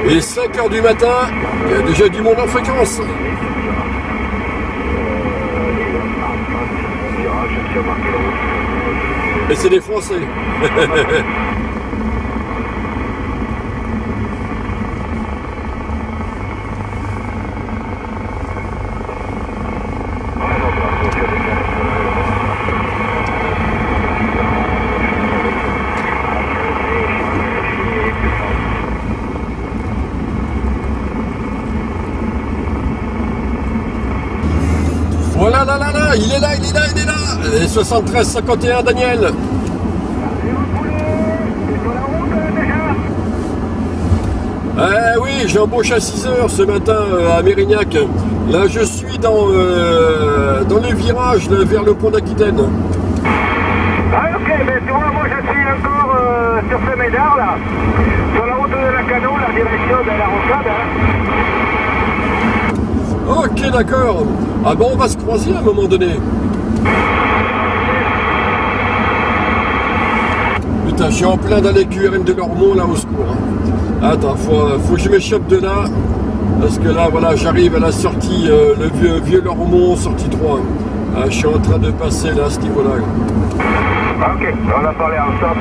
Et 5 heures du matin, il y a déjà du monde en fréquence. Et c'est des Français. Voilà, là, là, là, il est là, il est là, il est là. Et 73-51, Daniel. Eh oui, j'embauche à 6 heures ce matin à Mérignac. Là, je suis dans le virage vers le pont d'Aquitaine. Ah ok, mais tu vois, moi je suis encore sur Saint-Médard là, sur la route de la Cano, la direction de la Rocade. Hein. Ok, d'accord. Ah bon, on va se croiser à un moment donné. Putain, je suis en plein dans les QRM de Lormont, là, au secours. Attends, faut que je m'échappe de là. Parce que là, voilà, j'arrive à la sortie, le vieux Lormont, sortie 3. Ah, je suis en train de passer là, à ce niveau-là. Ok, on a parlé ensemble.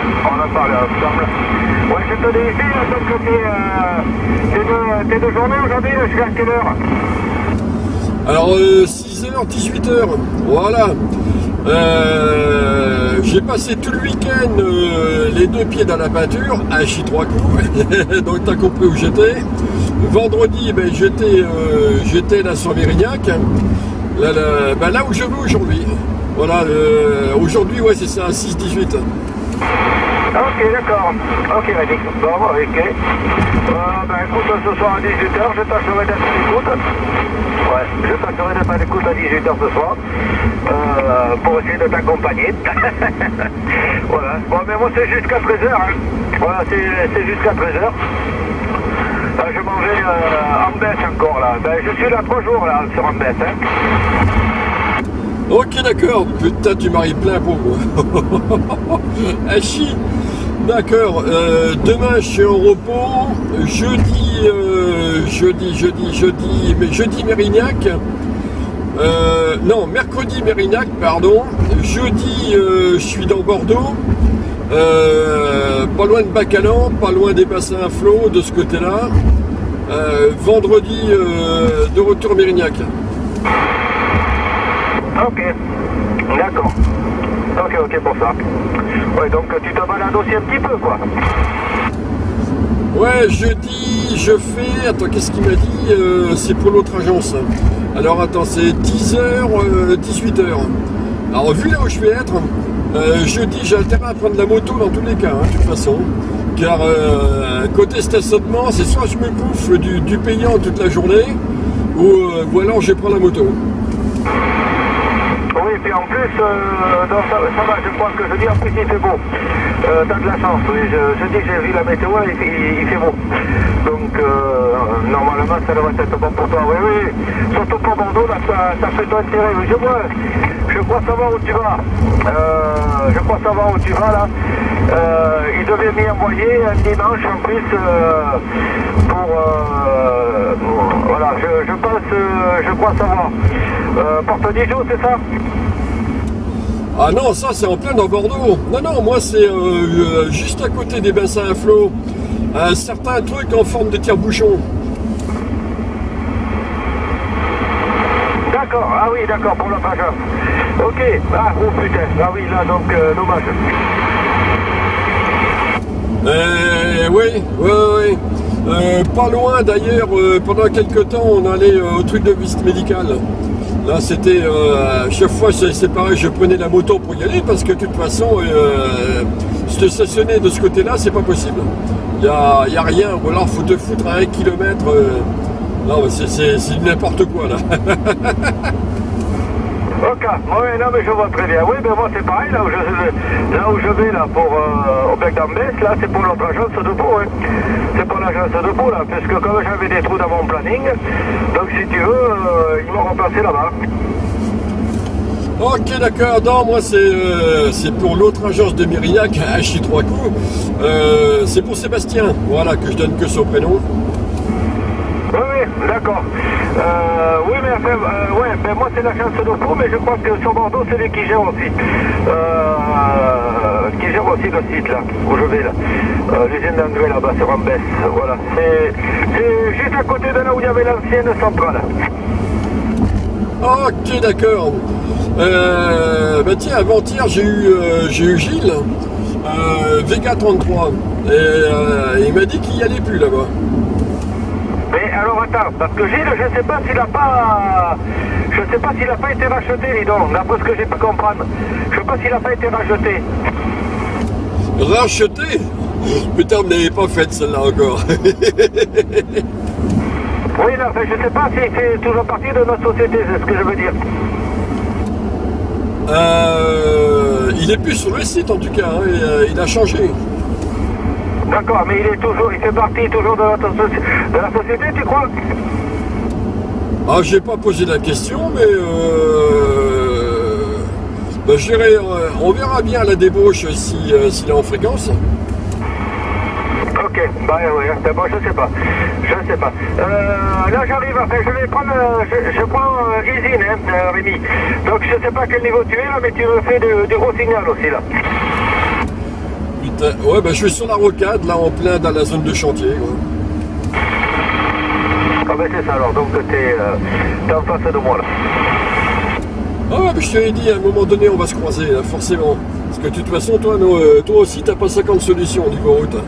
Ouais, je te dis ici, donc t'es de journée aujourd'hui, jusqu'à quelle heure? Alors, 6h, 18h, voilà. J'ai passé tout le week-end les deux pieds dans la peinture, à chi 3 coups, donc t'as compris où j'étais. Vendredi, ben, j'étais là sur Mérignac, là où je veux aujourd'hui. Voilà, aujourd'hui, ouais, c'est ça, 6-18. Ok, d'accord. Ok, Rédic. Bon, ok. Ben écoute, ce soir à 18h, je tâcherai d'être à l'écoute. Ouais, je tâcherai d'être à l'écoute à 18h ce soir. Pour essayer de t'accompagner. Voilà. Bon, mais moi c'est jusqu'à 13h. Hein. Voilà, c'est jusqu'à 13h. Là, je m'en vais en baisse encore là. Ben, je suis là 3 jours là sur en baisse. Hein. Ok, d'accord. Putain, tu m'arrives plein pour moi. Hachi. D'accord. Demain, je suis en repos. Jeudi Mérignac. Non, mercredi Mérignac, pardon. Jeudi, je suis dans Bordeaux. Pas loin de Bacalan, pas loin des bassins à flot, de ce côté-là. Vendredi, de retour Mérignac. Ok, d'accord. Ok pour ça. Ouais, donc tu te balades aussi un petit peu, quoi. Ouais, jeudi, je fais... Attends, qu'est-ce qu'il m'a dit? C'est pour l'autre agence. Alors, attends, c'est 10h, 18h. Alors, vu là où je vais être, jeudi, j'ai intérêt à prendre la moto dans tous les cas, hein, de toute façon. Car côté stationnement, c'est soit je me bouffe du payant toute la journée, ou alors je prends la moto. Oui, puis en plus, ça va, je crois que je dis en plus il fait beau. T'as de la chance, oui, je dis que j'ai vu la météo, il fait beau. Donc, normalement, ça devrait être bon pour toi, oui. Surtout pour Bordeaux, là, ça fait ton intérêt. Je crois savoir où tu vas. Là. Il devait m'y envoyer un dimanche en plus voilà, je crois savoir. Porte Dijon, c'est ça? Ah non, ça c'est en plein dans Bordeaux. Non, moi c'est juste à côté des bassins à flot. Un certain truc en forme de tire-bouchon. D'accord, ah oui, d'accord, pour la page. Ok, ah, oh putain, ah oui, là donc, dommage. Oui. Pas loin d'ailleurs, pendant quelques temps, on allait au truc de visite médicale. Là, c'était, chaque fois, c'est pareil, je prenais la moto pour y aller, parce que de toute façon, se stationner de ce côté-là, c'est pas possible. Il y a rien, ou alors faut te foutre à 1 kilomètre. Non, c'est n'importe quoi, là. Ok, oui, non mais je vois très bien. Oui, ben moi c'est pareil, là où je vais là pour au Bec d'Ambès, là c'est pour notre agence de Pau, hein. C'est pour l'agence de Pau là, puisque comme j'avais des trous dans mon planning, donc si tu veux, ils m'ont remplacé là-bas. Ok, d'accord. Non, moi c'est pour l'autre agence de Mérignac, à Chis-3-Coups. C'est pour Sébastien, voilà, que je donne que son prénom. Oui, oui, d'accord. Oui, mais enfin, ouais, ben moi c'est l'agence de fou, mais je crois que sur Bordeaux c'est lui qui gère aussi. Qui gère aussi le site là, où je vais là. L'usine d'engrais là-bas, sur Rambès. Voilà. C'est juste à côté de là où il y avait l'ancienne centrale. Ok, d'accord. Bah tiens, avant-hier j'ai eu Gilles, Vega 33, et il m'a dit qu'il n'y allait plus là-bas. Mais alors attends, parce que Gilles, je sais pas s'il a pas... Je sais pas s'il a pas été racheté, dis donc, d'après ce que j'ai pu comprendre. Je sais pas s'il a pas été racheté. Racheté? Putain, vous n'avez pas faite celle-là encore. Oui, là, enfin, je sais pas si c'est toujours partie de notre société, c'est ce que je veux dire. Il est plus sur le site en tout cas, hein, et, il a changé. D'accord, mais il fait partie toujours de la société, tu crois? Ah, j'ai pas posé la question, mais bah, je dirais, on verra bien à la débauche s'il est en fréquence. Ok, bah oui, bon, je sais pas. Je sais pas. Là j'arrive, enfin je vais prendre, je prends Easy, hein, Rémi. Donc je sais pas quel niveau tu es là, mais tu me fais du gros signal aussi là. Putain, ouais, bah je suis sur la rocade, là en plein dans la zone de chantier. Ouais. Ah ben c'est ça alors, donc t'es en face de moi là. Ah ouais, mais je t'avais dit, à un moment donné on va se croiser, là, forcément. Parce que de toute façon, toi aussi t'as pas 50 solutions au niveau route.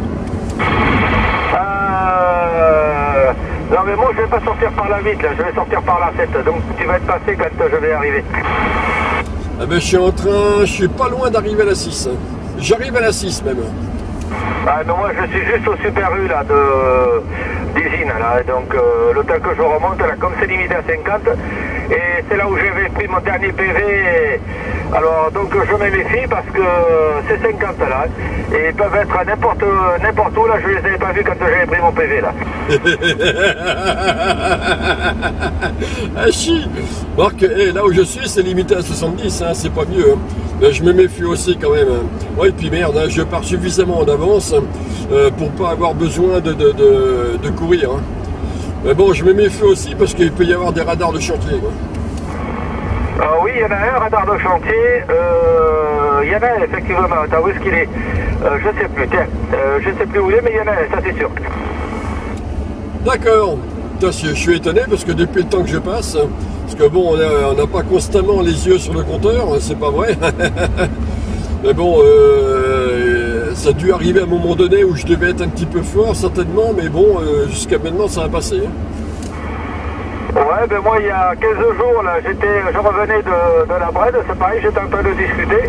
Non mais moi je vais pas sortir par la 8 là, je vais sortir par la 7, donc tu vas être passé quand je vais arriver. Ah ben je suis pas loin d'arriver à la 6. J'arrive à la 6 même. Ah non, moi je suis juste au Super U là d'usine là, donc le temps que je remonte là, comme c'est limité à 50, et c'est là où j'avais pris mon dernier PV, alors donc je me méfie parce que c'est 50 là, et ils peuvent être à n'importe où là, je les avais pas vus quand j'avais pris mon PV là. Ah chi. Marc, là où je suis c'est limité à 70, hein, c'est pas mieux. Hein. Ben, je me méfie aussi quand même. Ouais, et puis merde, hein, je pars suffisamment en avance pour pas avoir besoin de courir. Hein. Mais bon, je me méfie aussi parce qu'il peut y avoir des radars de chantier. Quoi. Oui, il y en a un radar de chantier. Il y en a un, effectivement. Attends, où est-ce qu'il est, je sais plus, tiens. Je sais plus où il est, mais il y en a un, ça c'est sûr. D'accord. Je suis étonné parce que depuis le temps que je passe, parce que bon, on n'a pas constamment les yeux sur le compteur, c'est pas vrai. Mais bon, ça a dû arriver à un moment donné où je devais être un petit peu fort, certainement, mais bon, jusqu'à maintenant, ça a passé. Ouais, ben moi, il y a 15 jours, là, je revenais de la Brède, c'est pareil, j'étais en train de discuter,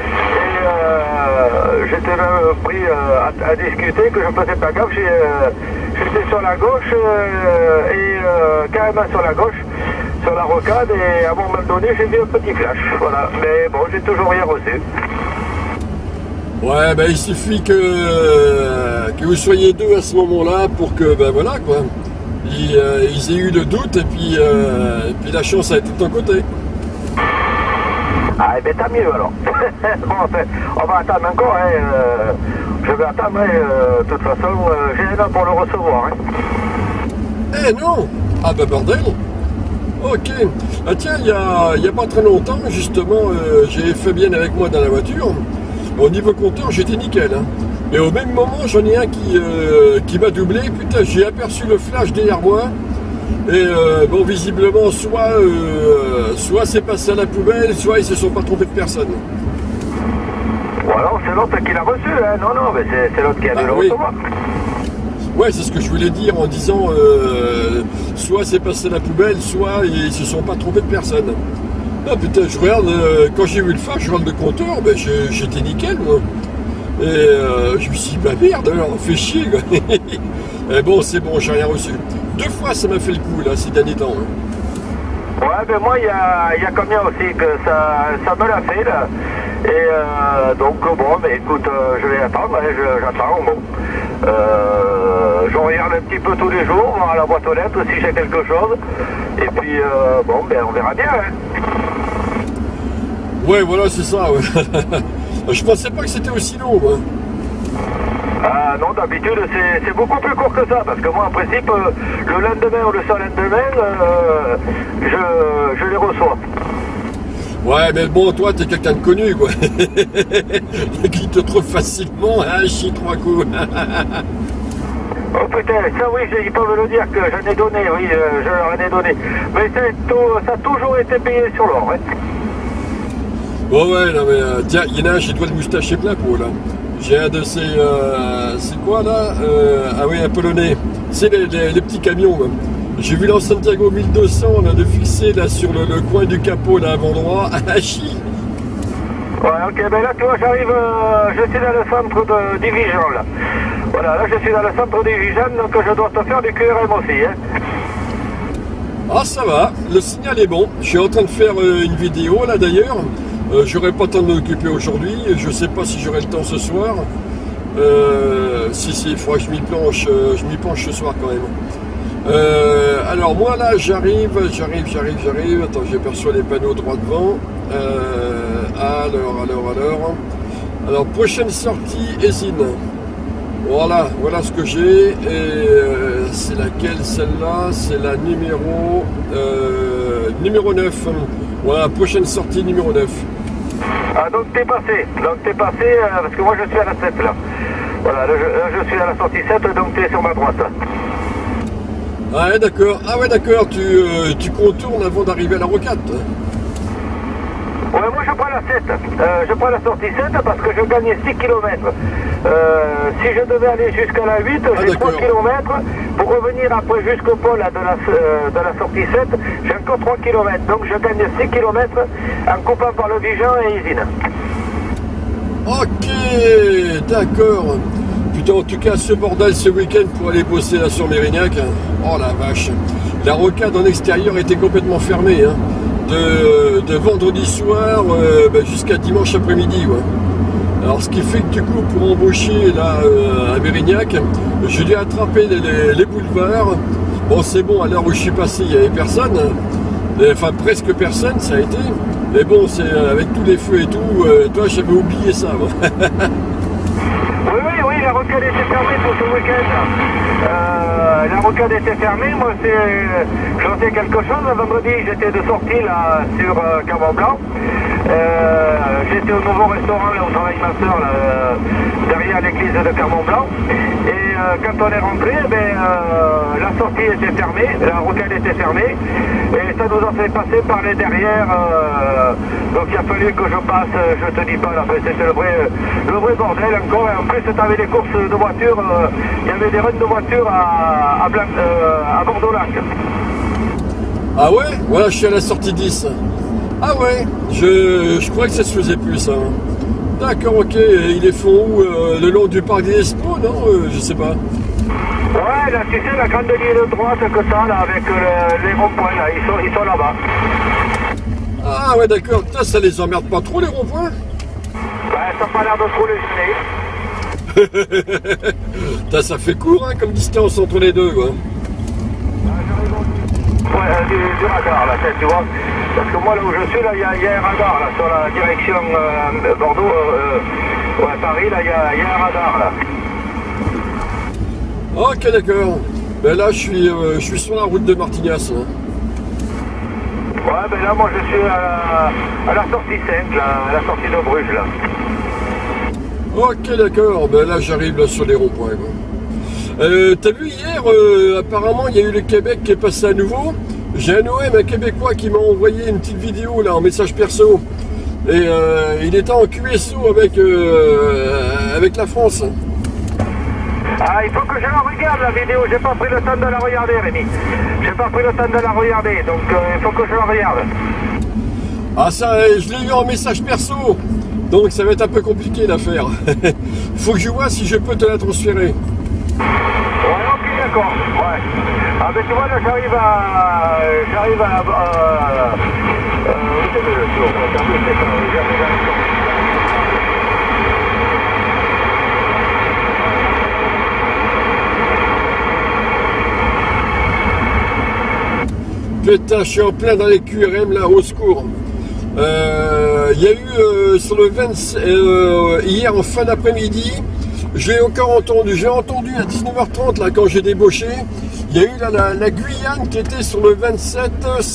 et j'étais pris à discuter, que je ne faisais pas gaffe, j'étais sur la gauche, carrément sur la gauche, sur la rocade, et à un moment donné, j'ai vu un petit flash, voilà, mais bon, j'ai toujours rien reçu. Ouais, ben il suffit que vous soyez deux à ce moment-là pour que, ben voilà, quoi. Ils aient eu le doute et puis la chance a été de ton côté. Ah, ben tant mieux alors. Bon, enfin, on va attendre encore, hein, je vais attendre, hein, de toute façon, j'ai un an pour le recevoir. Hein. Eh non! Ah ben bordel! Ok. Ah tiens, il y a pas très longtemps, justement, j'ai Fabienne avec moi dans la voiture. Au niveau compteur, j'étais nickel. Hein. Et au même moment, j'en ai un qui m'a doublé. Putain, j'ai aperçu le flash derrière moi. Et bon, visiblement, soit c'est passé à la poubelle, soit ils se sont pas trompés de personne. Ou alors c'est l'autre qui l'a reçu. Hein. Non, mais c'est l'autre qui a dû le recevoir. Ouais, c'est ce que je voulais dire en disant soit c'est passé à la poubelle, soit ils se sont pas trompés de personne. Ah putain, je regarde, quand j'ai vu le flash, je regarde le compteur, ben j'étais nickel moi. Et je me suis dit, bah merde, alors on fait chier quoi. Et bon, c'est bon, j'ai rien reçu. 2 fois ça m'a fait le coup là, ces derniers temps. Hein. Ouais, ben moi il y a combien aussi que ça me l'a fait là. Et donc bon, mais écoute, je vais attendre, hein, j'attends, bon. Je regarde un petit peu tous les jours, voir à la boîte aux lettres si j'ai quelque chose. Et puis bon, ben on verra bien. Hein. Ouais, voilà, c'est ça. Ouais. Je pensais pas que c'était aussi long. Moi. Ah non, d'habitude c'est beaucoup plus court que ça, parce que moi en principe, le lendemain ou le surlendemain, je les reçois. Ouais, mais bon, toi, t'es quelqu'un de connu, quoi. Qui te trouve facilement, hein, chie 3 coups. Oh putain, ça oui, ils peuvent le dire que j'en ai donné, oui, je leur en ai donné. Mais ça a toujours été payé sur l'or, hein. Oh ouais, non mais, tiens, il y en a un, j'ai doigt de moustache et plein pot, là. J'ai un de ces, c'est quoi, là ah oui, un polonais. C'est les petits camions, même. J'ai vu dans Santiago 1200, on a de fixer là sur le coin du capot là avant droit, à Chi. Ouais, ok, ben là tu vois, j'arrive, je suis dans le centre de Division là. Voilà, là je suis dans le centre de Division, donc je dois te faire du QRM aussi. Hein. Ah ça va, le signal est bon. Je suis en train de faire une vidéo là d'ailleurs. J'aurai pas le temps de m'occuper aujourd'hui, je sais pas si j'aurai le temps ce soir. Si, il faudra que je m'y penche ce soir quand même. Alors moi là j'arrive, attends j'aperçois les panneaux droit devant, alors prochaine sortie Esine, voilà ce que j'ai, et c'est laquelle celle-là, c'est la numéro 9, voilà prochaine sortie numéro 9. Ah donc t'es passé, parce que moi je suis à la 7 là, voilà là, je suis à la sortie 7 donc t'es sur ma droite là. Ah ouais d'accord, tu contournes avant d'arriver à la rocade. Ouais, moi je prends la 7, je prends la sortie 7 parce que je gagne 6 km. Si je devais aller jusqu'à la 8, j'ai 3 km. Pour revenir après jusqu'au pôle de la sortie 7, j'ai encore 3 km. Donc je gagne 6 km en coupant par le Vigan et Isine. Ok, d'accord. Putain, en tout cas, ce bordel ce week-end pour aller bosser là sur Mérignac. Oh la vache. La rocade en extérieur était complètement fermée. Hein. De vendredi soir jusqu'à dimanche après-midi. Ouais. Alors, ce qui fait que du coup, pour embaucher là à Mérignac, j'ai dû attraper les boulevards. Bon, c'est bon, à l'heure où je suis passé, il n'y avait personne. Enfin, presque personne, ça a été. Mais bon, c'est avec tous les feux et tout. Toi, j'avais oublié ça. Oui, la rocade était fermée pour ce week-end. La rocade était fermée, moi j'en sais quelque chose. Vendredi j'étais de sortie là sur Carbon Blanc. J'étais au nouveau restaurant là où travaille ma soeur là, derrière l'église de Carbon Blanc. Et quand on est rentré, la sortie était fermée, la rocade était fermée. Et ça nous a fait passer par les derrière. Donc il a fallu que je passe, je te dis pas là, c'était le vrai bordel encore. Et en plus tu avais des courses de voitures, il y avait des runs de voitures à Bordeaux-Lac. Ah ouais? Voilà, je suis à la sortie 10. Ah ouais, je crois que ça se faisait plus ça. D'accord, ok, ils les font où? Le long du parc des Expos, non? Je sais pas. Ouais, là tu sais la grande ligne de droite que t'as là avec les ronds-points là, ils sont là-bas. Ah ouais d'accord, ça les emmerde pas trop les ronds-points? Ouais, ça n'a pas l'air de trop les gêner. Ça fait court hein, comme distance entre les deux quoi. Ouais, du radar là, tu vois. Parce que moi là où je suis là, il y a un radar là sur la direction Bordeaux, Paris là, il y a un radar là. Ok d'accord. Ben là je suis sur la route de Martignas. Hein. Ouais ben là moi je suis à la sortie 5 là, à la sortie de Bruges là. Ok d'accord, ben là j'arrive là sur les ronds-points. T'as vu hier, apparemment il y a eu le Québec qui est passé à nouveau. J'ai un OM, un Québécois qui m'a envoyé une petite vidéo là en message perso. Et il était en QSO avec la France. Ah, il faut que je la regarde la vidéo, j'ai pas pris le temps de la regarder Rémi. J'ai pas pris le temps de la regarder, donc il faut que je la regarde. Ah ça, je l'ai eu en message perso, donc ça va être un peu compliqué l'affaire. Faut que je vois si je peux te la transférer. Ouais, ok, d'accord, ouais. Ah ben tu vois là j'arrive à... où c'est que je suis? Putain, je suis en plein dans les QRM là, au secours. il y a eu sur le 20, hier en fin d'après-midi, j'ai encore entendu, à 19h30 là quand j'ai débauché, il y a eu la Guyane qui était sur le 27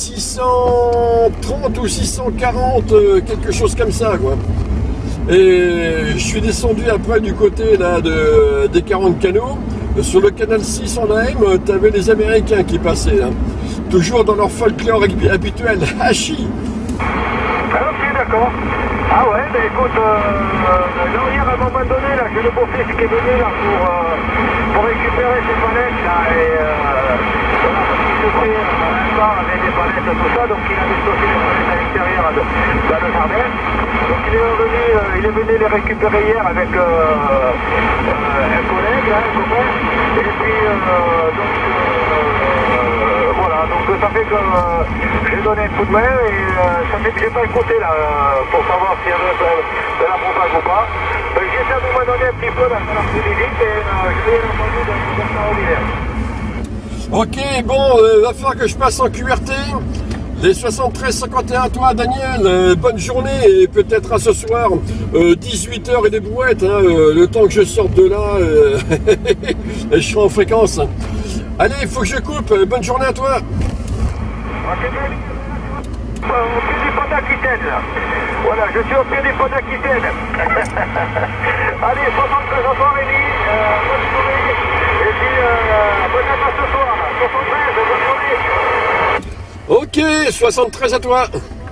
630 ou 640, quelque chose comme ça quoi. Et je suis descendu après du côté là des 40 canaux. Sur le canal 6 en AM, tu avais les Américains qui passaient là. Toujours dans leur folklore habituel, Hachi. Ok, d'accord. Ah ouais, ben écoute, non, hier à un moment donné, là, j'ai le beau-fils qui est venu là pour récupérer ses palettes là, et voilà, parce qu'il se fait un bar avec des palettes tout ça, donc il avait stocké les palettes à l'extérieur dans le jardin. Donc il est venu les récupérer hier avec un collègue, là, un copain, et puis voilà, donc ça fait que j'ai donné un coup de main et ça fait que j'ai pas écouté là pour savoir s'il y avait de la propage ou pas. J'ai essayé de me donner un petit peu là dans l'après-midi et je l'ai entendu de Ok, bon, va falloir que je passe en QRT. Les 73-51 à toi Daniel, bonne journée et peut-être à ce soir, 18h et des brouettes, hein, le temps que je sorte de là, et je serai en fréquence. Allez, il faut que je coupe, bonne journée à toi. Au pied du pont d'Aquitaine là. Voilà, je suis au pied du pont d'Aquitaine. Allez, 73 à toi Rémi, bonne journée. Et puis, bonne à ce soir, 73, bonne journée. Ok, 73 à toi.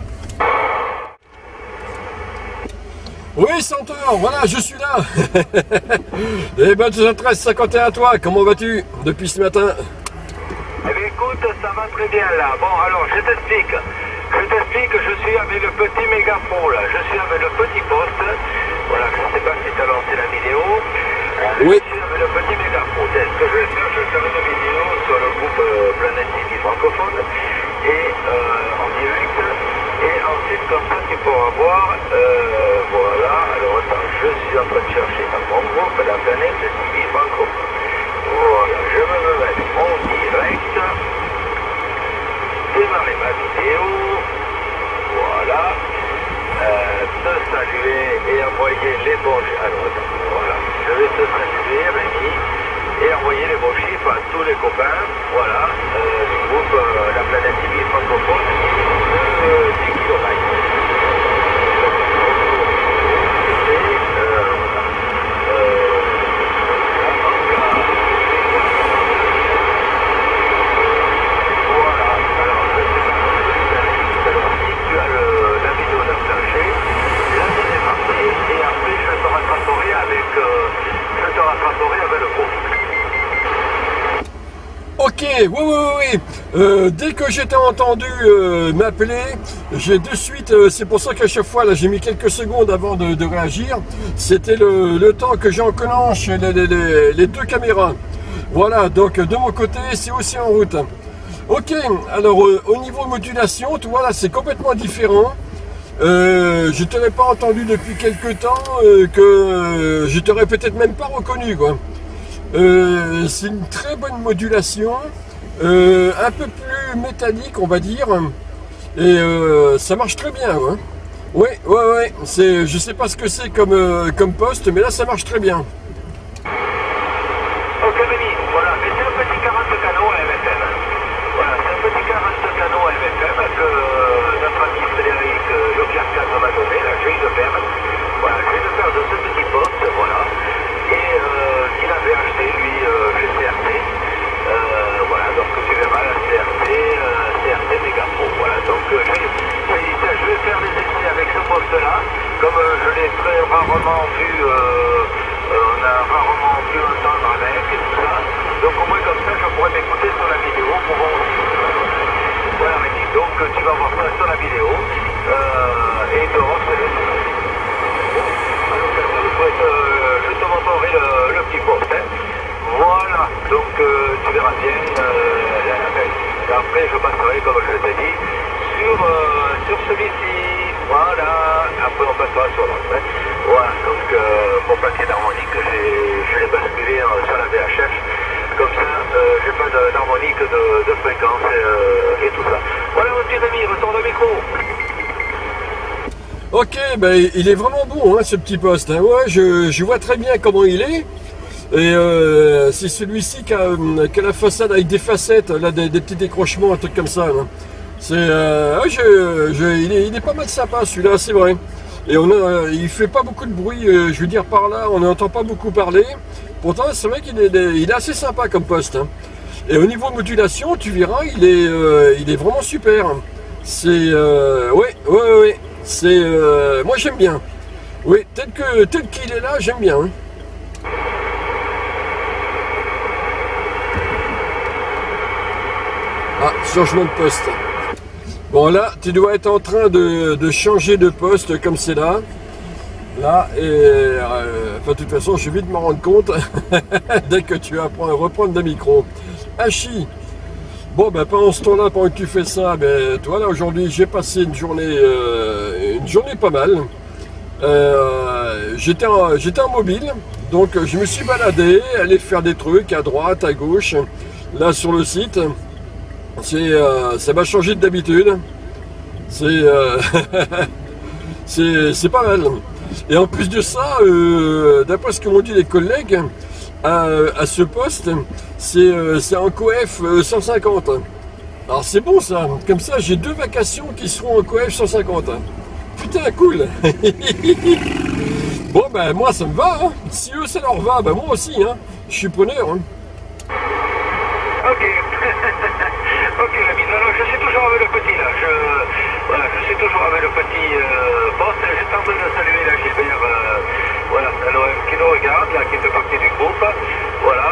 Oui, Senteur, voilà, je suis là. Et bonne 73, 51 à toi, comment vas-tu depuis ce matin? Eh bien écoute, ça va très bien là. Bon alors, je t'explique, je suis avec le petit mégapro là, je suis avec le petit poste. Voilà, je ne sais pas si tu as lancé la vidéo. Oui. Je suis avec le petit mégapro. Ce que je vais faire, je vais faire une vidéo sur le groupe Planète TV francophone. Et en direct, et ensuite comme ça tu pourras voir, voilà, alors attends, je suis en train de chercher dans mon groupe la Planète TV francophone. Voilà, je vais me mettre en direct, démarrer ma vidéo, voilà, te saluer et envoyer les bons chiffres, alors attends, voilà, je vais te saluer Rémi, et envoyer les bons chiffres à tous les copains, voilà, du groupe La Planète TV francophone, 10 km. Ok, oui. Dès que j'étais entendu m'appeler, j'ai de suite, c'est pour ça qu'à chaque fois, là, j'ai mis quelques secondes avant de réagir, c'était le temps que j'enclenche les deux caméras. Voilà, donc de mon côté, c'est aussi en route. Ok, alors au niveau modulation, tu vois là, c'est complètement différent. Je t'aurais pas entendu depuis quelques temps, que je t'aurais peut-être même pas reconnu, quoi. C'est une très bonne modulation, un peu plus métallique on va dire, et ça marche très bien. Ouais. Ouais, je sais pas ce que c'est comme poste, mais là ça marche très bien. Ok Rémi, voilà, mais c'est un petit 40 canaux à MFM. Voilà, c'est un petit 40 canaux à MFM que notre ami Frédéric Leclerc m'a donné, là je vais le faire. Voilà, je vais le faire de ce petit poste, voilà. Et qu'il avait acheté lui chez CRT. Voilà, donc tu verras la CRT Megapro. Voilà, donc je vais faire des essais avec ce poste-là. Comme je l'ai très rarement vu, on a rarement pu entendre avec et tout ça. Donc au moins comme ça, je pourrais m'écouter sur la vidéo pour voir aussi. Voilà, Rémi, donc tu vas voir ça sur la vidéo. Et de rentrer. Je te montrerai le petit poste. Hein. Voilà, donc tu verras bien. Après, je passerai, comme je t'ai dit, sur celui-ci. Voilà, après on passera sur l'autre. Hein. Voilà, donc mon paquet d'harmonique, je l'ai basculé sur la VHF. Comme ça, j'ai pas d'harmonique de fréquence et tout ça. Voilà, mon petit Rémi, ressort le micro. Ok, ben, il est vraiment bon, hein, ce petit poste. Hein. Ouais, je vois très bien comment il est. Et c'est celui-ci qui a la façade avec des facettes, là, des petits décrochements, un truc comme ça. Hein. C'est, il est pas mal sympa celui-là, c'est vrai. Et il fait pas beaucoup de bruit, je veux dire par là, on n'entend pas beaucoup parler. Pourtant, c'est vrai qu'il il est assez sympa comme poste. Hein. Et au niveau modulation, tu verras, il est vraiment super. C'est, ouais. C'est, moi j'aime bien. Oui, tel qu'il est là, j'aime bien. Hein. Ah, changement de poste. Bon là, tu dois être en train de changer de poste comme c'est là. Là, et enfin, de toute façon, je vais vite m'en rendre compte dès que tu apprends à reprendre le micro. Hachi. Bon, ben pendant ce temps-là, pendant que tu fais ça, ben toi là aujourd'hui, j'ai passé une journée pas mal. J'étais en mobile, donc je me suis baladé, allé faire des trucs à droite, à gauche, là sur le site. Ça m'a changé d'habitude. C'est pas mal. Et en plus de ça, d'après ce que m'ont dit les collègues, à ce poste, c'est un coef 150. Alors c'est bon ça. Comme ça, j'ai 2 vacations qui seront en coef 150. Putain, cool. Bon, ben moi ça me va. Hein. Si eux ça leur va, ben moi aussi. Hein. Je suis preneur. Hein. Ok. Ok, l'ami. Non, je suis toujours avec le petit là. Je suis toujours avec le petit poste. J'étais en train de saluer la Gilbert. Voilà, qui nous regarde, là, qui fait partie du groupe. Voilà.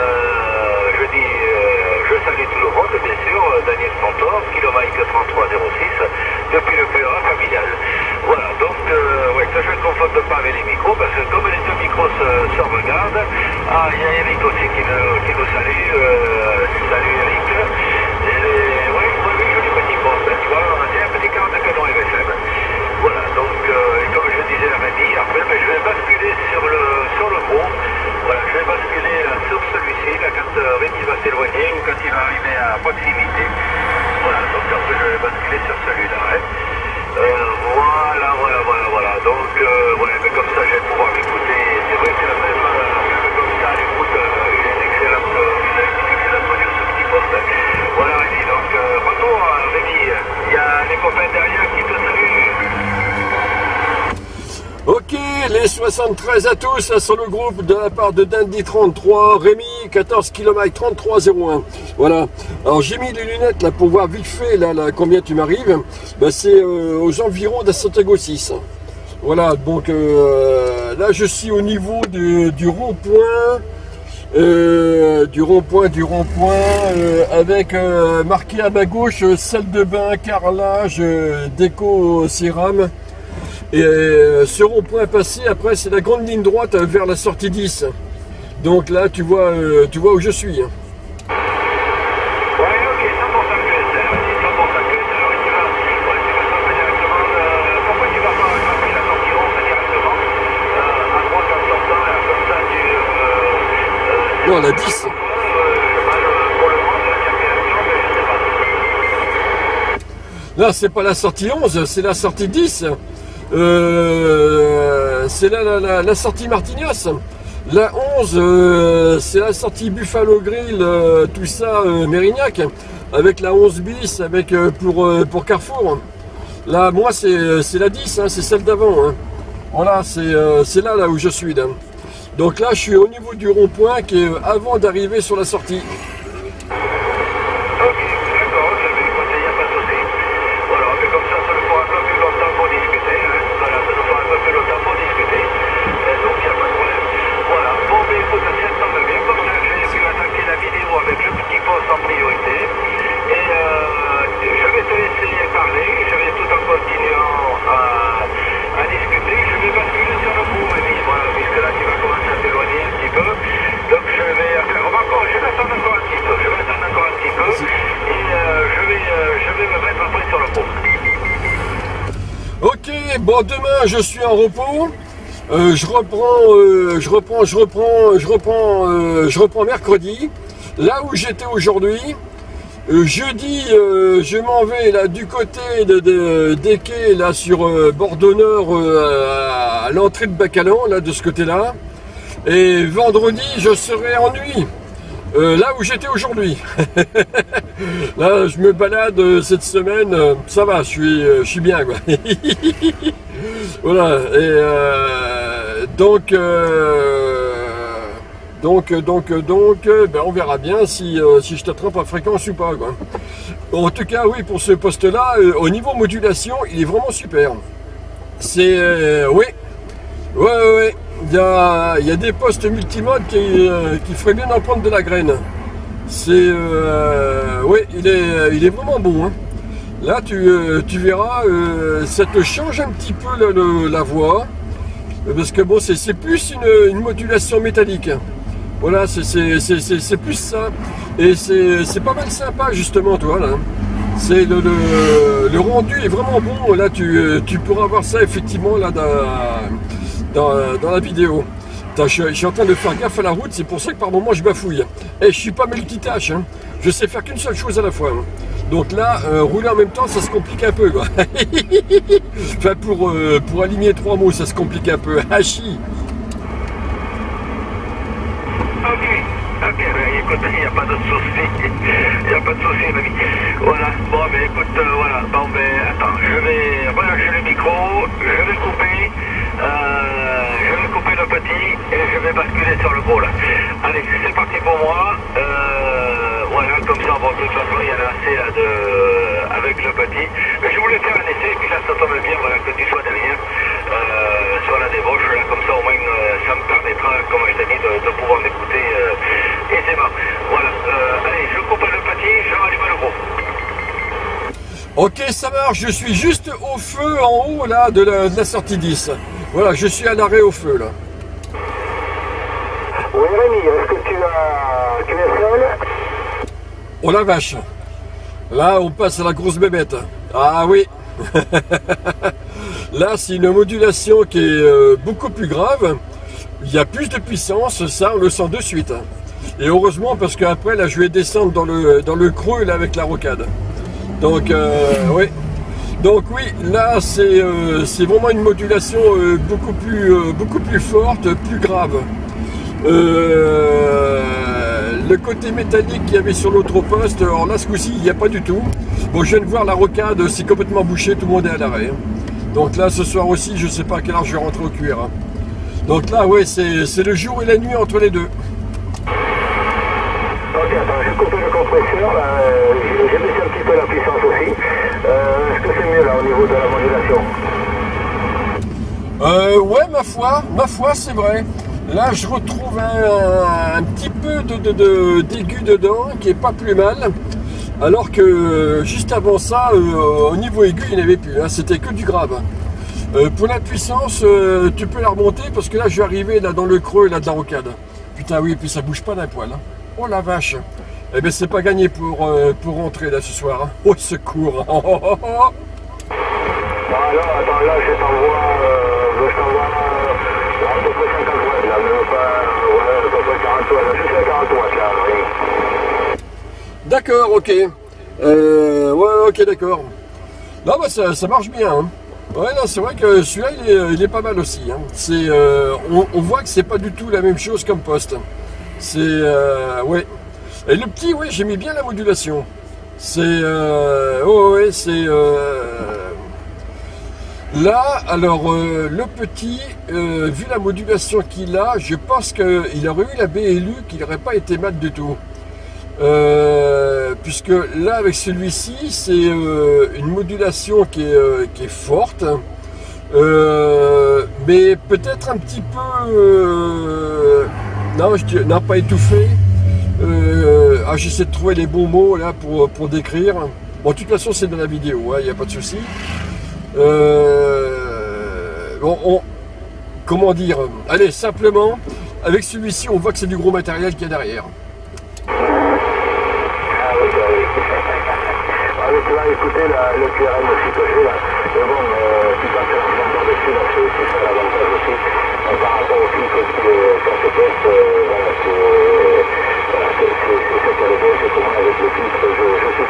Je salue tout le monde, bien sûr. Daniel Santor, kilomètre 3306, depuis le PEA familial. Voilà, donc, que je ne confonde pas avec les micros, parce que comme les 2 micros se regardent, il y a Eric aussi qui nous salue. Salut Eric. Oui, joli petit poste, tu vois, c'est un petit 40 canon RFM. Voilà, donc, comme je disais à Rémi, après, je vais basculer sur le gros. Voilà, je vais basculer sur celui-ci, là, quand Rémi va s'éloigner ou quand il va arriver à proximité. Voilà, donc après, je vais basculer sur celui-là. Hein. Voilà. Donc, mais comme ça, je vais pouvoir m'écouter. C'est vrai que même comme ça, l'écoute, il a une excellente audio sur ce petit poste. Voilà, Rémi, donc, retour, Rémi. Il y a les copains derrière qui te saluent. Ok, les 73 à tous, là, sur le groupe de la part de Dandy33, Rémi, 14 km 3301. Voilà. Alors j'ai mis les lunettes là pour voir vite fait là combien tu m'arrives. Ben, c'est aux environs de Santiago 6. Voilà, donc là je suis au niveau du rond-point. Avec marqué à ma gauche salle de bain, carrelage, déco cérame. Et ce rond-point passé, après c'est la grande ligne droite vers la sortie 10. Donc là tu vois où je suis. Hein. Ouais, ok, 100% QSL, vas-y, 100% QSL, alors tu vas sortir directement, pourquoi tu vas pas attraper la sortie 11 directement, à droite en sortant, là, comme ça tu... non, la 10. Pour le moment, de la circulation, mais je sais pas. Là c'est pas la sortie 11, c'est la sortie 10. C'est la sortie Martignas. La 11, c'est la sortie Buffalo Grill, tout ça, Mérignac, avec la 11 bis, avec pour Carrefour. Là, moi, c'est la 10, hein, c'est celle d'avant. Hein. Voilà, c'est là où je suis. Là. Donc là, je suis au niveau du rond-point qui est avant d'arriver sur la sortie. En priorité et je vais te laisser parler, je vais tout en continuant à discuter, je vais basculer sur le coup, voilà, puisque là tu vas commencer à t'éloigner un petit peu, donc je vais attendre encore un petit peu, et je vais me mettre après sur le coup. Ok, bon demain je suis en repos. Je reprends mercredi. Là où j'étais aujourd'hui, Jeudi, je m'en vais là du côté des quais, là sur Bordeaux Nord, à l'entrée de Bacalan, là de ce côté-là. Et vendredi, je serai en nuit, là où j'étais aujourd'hui. Là, je me balade cette semaine, ça va, je suis bien, quoi. Voilà, et donc, ben on verra bien si je t'attrape à fréquence ou pas, quoi. En tout cas, oui, pour ce poste-là, au niveau modulation, il est vraiment super. C'est, oui, ouais. Il y a des postes multimodes qui feraient bien en prendre de la graine. C'est, oui, il est vraiment bon, hein. Là, tu verras, ça te change un petit peu la voix, parce que bon, c'est plus une modulation métallique. Voilà, c'est plus ça, et c'est pas mal sympa justement, toi là. C'est le rendu est vraiment bon. Là, tu pourras voir ça effectivement là dans la vidéo. Je suis en train de faire gaffe à la route, c'est pour ça que par moment je bafouille. Et je suis pas multitâche, hein. Je sais faire qu'une seule chose à la fois. Donc là, rouler en même temps, ça se complique un peu, quoi. Enfin, pour aligner 3 mots, ça se complique un peu. Hachi. Ok, ben écoute, il n'y a pas de souci. Il n'y a pas de souci, mamie. Voilà, bon, ben écoute, voilà. Bon, ben attends, je vais relâcher le micro, je vais couper le petit et je vais basculer sur le gros, là. Allez, c'est parti pour moi. Voilà, comme ça, bon, de toute façon, il y en a assez, là, avec le petit. Mais je voulais faire un essai, et puis là, ça tombe bien, voilà, que tu sois derrière, sur la débauche, là, comme ça, au moins, ça me permettra, comme je t'ai dit, de pouvoir m'écouter aisément. Voilà, allez, je coupe le petit, je rallume le gros. Ok, ça marche, je suis juste au feu en haut, là, de la sortie 10. Voilà, je suis à l'arrêt au feu, là. Oui, Rémi, est-ce que tu es seul? Oh la vache. Là, on passe à la grosse bébête. Ah oui. Là, c'est une modulation qui est beaucoup plus grave. Il y a plus de puissance, ça, on le sent de suite. Et heureusement, parce qu'après, là, je vais descendre dans le creux, là, avec la rocade. Donc, oui. Donc oui, là, c'est vraiment une modulation beaucoup plus forte, plus grave. Le côté métallique qu'il y avait sur l'autre poste, alors là ce coup-ci il n'y a pas du tout. Bon, je viens de voir la rocade, c'est complètement bouché, tout le monde est à l'arrêt. Donc là ce soir aussi, je sais pas à quelle heure je vais rentrer au cuir. Donc là ouais, c'est le jour et la nuit entre les deux. Ok, attends, j'ai coupé le compresseur, j'ai baissé un petit peu la puissance aussi. Est-ce que c'est mieux là au niveau de la modulation? Ouais, ma foi, c'est vrai. Là, je retrouve un petit peu d'aigu dedans, qui est pas plus mal. Alors que juste avant ça, au niveau aigu, il n'y en avait plus. Hein, c'était que du grave. Pour la puissance, tu peux la remonter parce que là, je vais arriver là dans le creux là de la rocade. Putain, oui, et puis ça bouge pas d'un poil. Hein. Oh la vache. Eh bien, c'est pas gagné pour rentrer là ce soir. Hein. Au secours. Non, attends, là, je t'envoie à peu près 50 watts, là, mais pas, ouais, à peu près 40 watts, je suis à 40 watts, là, oui. D'accord, ok. Ouais, ok, d'accord. Non, bah, ça marche bien, hein. Ouais, non, c'est vrai que celui-là, il est pas mal aussi, hein. C'est, on voit que c'est pas du tout la même chose comme poste. C'est, ouais. Et le petit, ouais, j'aimais bien la modulation. C'est, ouais, c'est... Là, alors, le petit, vu la modulation qu'il a, je pense qu'il aurait eu la BLU, qu'il n'aurait pas été mal du tout. Puisque là, avec celui-ci, c'est une modulation qui est forte, mais peut-être un petit peu... non, non, pas étouffé. J'essaie de trouver les bons mots là pour décrire. Bon, de toute façon, c'est dans la vidéo, il n'y a pas de souci. Bon, comment dire, allez, simplement, avec celui-ci, on voit que c'est du gros matériel qu'il y a derrière. Ah oui, avec là, écoutez, le QRM aussi que j'ai là, mais bon, tu vas faire un temps dessus, là, c'est ça l'avantage aussi, par rapport au clip qui est sur ce test, voilà, c'est ça qui est bien, c'est que moi, avec le clip, je suis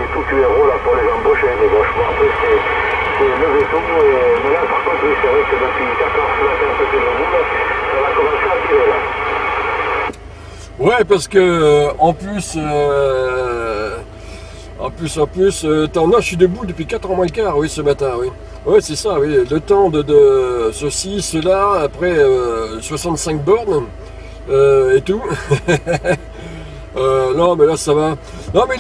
tout QRO là pour les embaucher, mais bon, après c'est levé tout, mais là par contre, oui, c'est vrai que depuis 4 heures ce matin, un peu plus de boule, ça va commencer à tirer là. Ouais, parce que en plus, je suis debout depuis 4h moins le quart, oui, ce matin, oui. Ouais, c'est ça, oui. Le temps de ceci, cela, après 65 bornes et tout. Non, mais là, ça va. Non, mais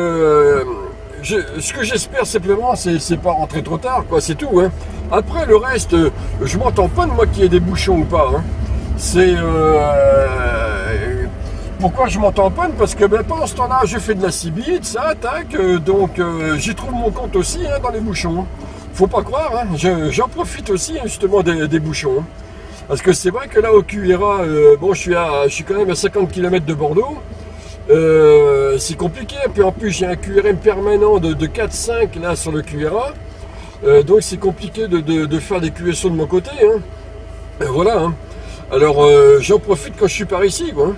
ce que j'espère simplement, c'est pas rentrer trop tard, quoi, c'est tout. Hein. Après, le reste, je m'entends pas de moi qu'il y ait des bouchons ou pas. Hein. C'est... pourquoi je m'entends pas? Parce que pendant ce temps-là, je fais de la cibite, ça, tac, donc j'y trouve mon compte aussi hein, dans les bouchons. Faut pas croire, hein, j'en profite aussi hein, justement des bouchons. Hein. Parce que c'est vrai que là au QRA, bon, je suis quand même à 50 km de Bordeaux. C'est compliqué, puis en plus j'ai un QRM permanent de 4-5 là sur le QRA. Donc c'est compliqué de faire des QSO de mon côté. Hein. Voilà. Hein. Alors j'en profite quand je suis par ici, quoi.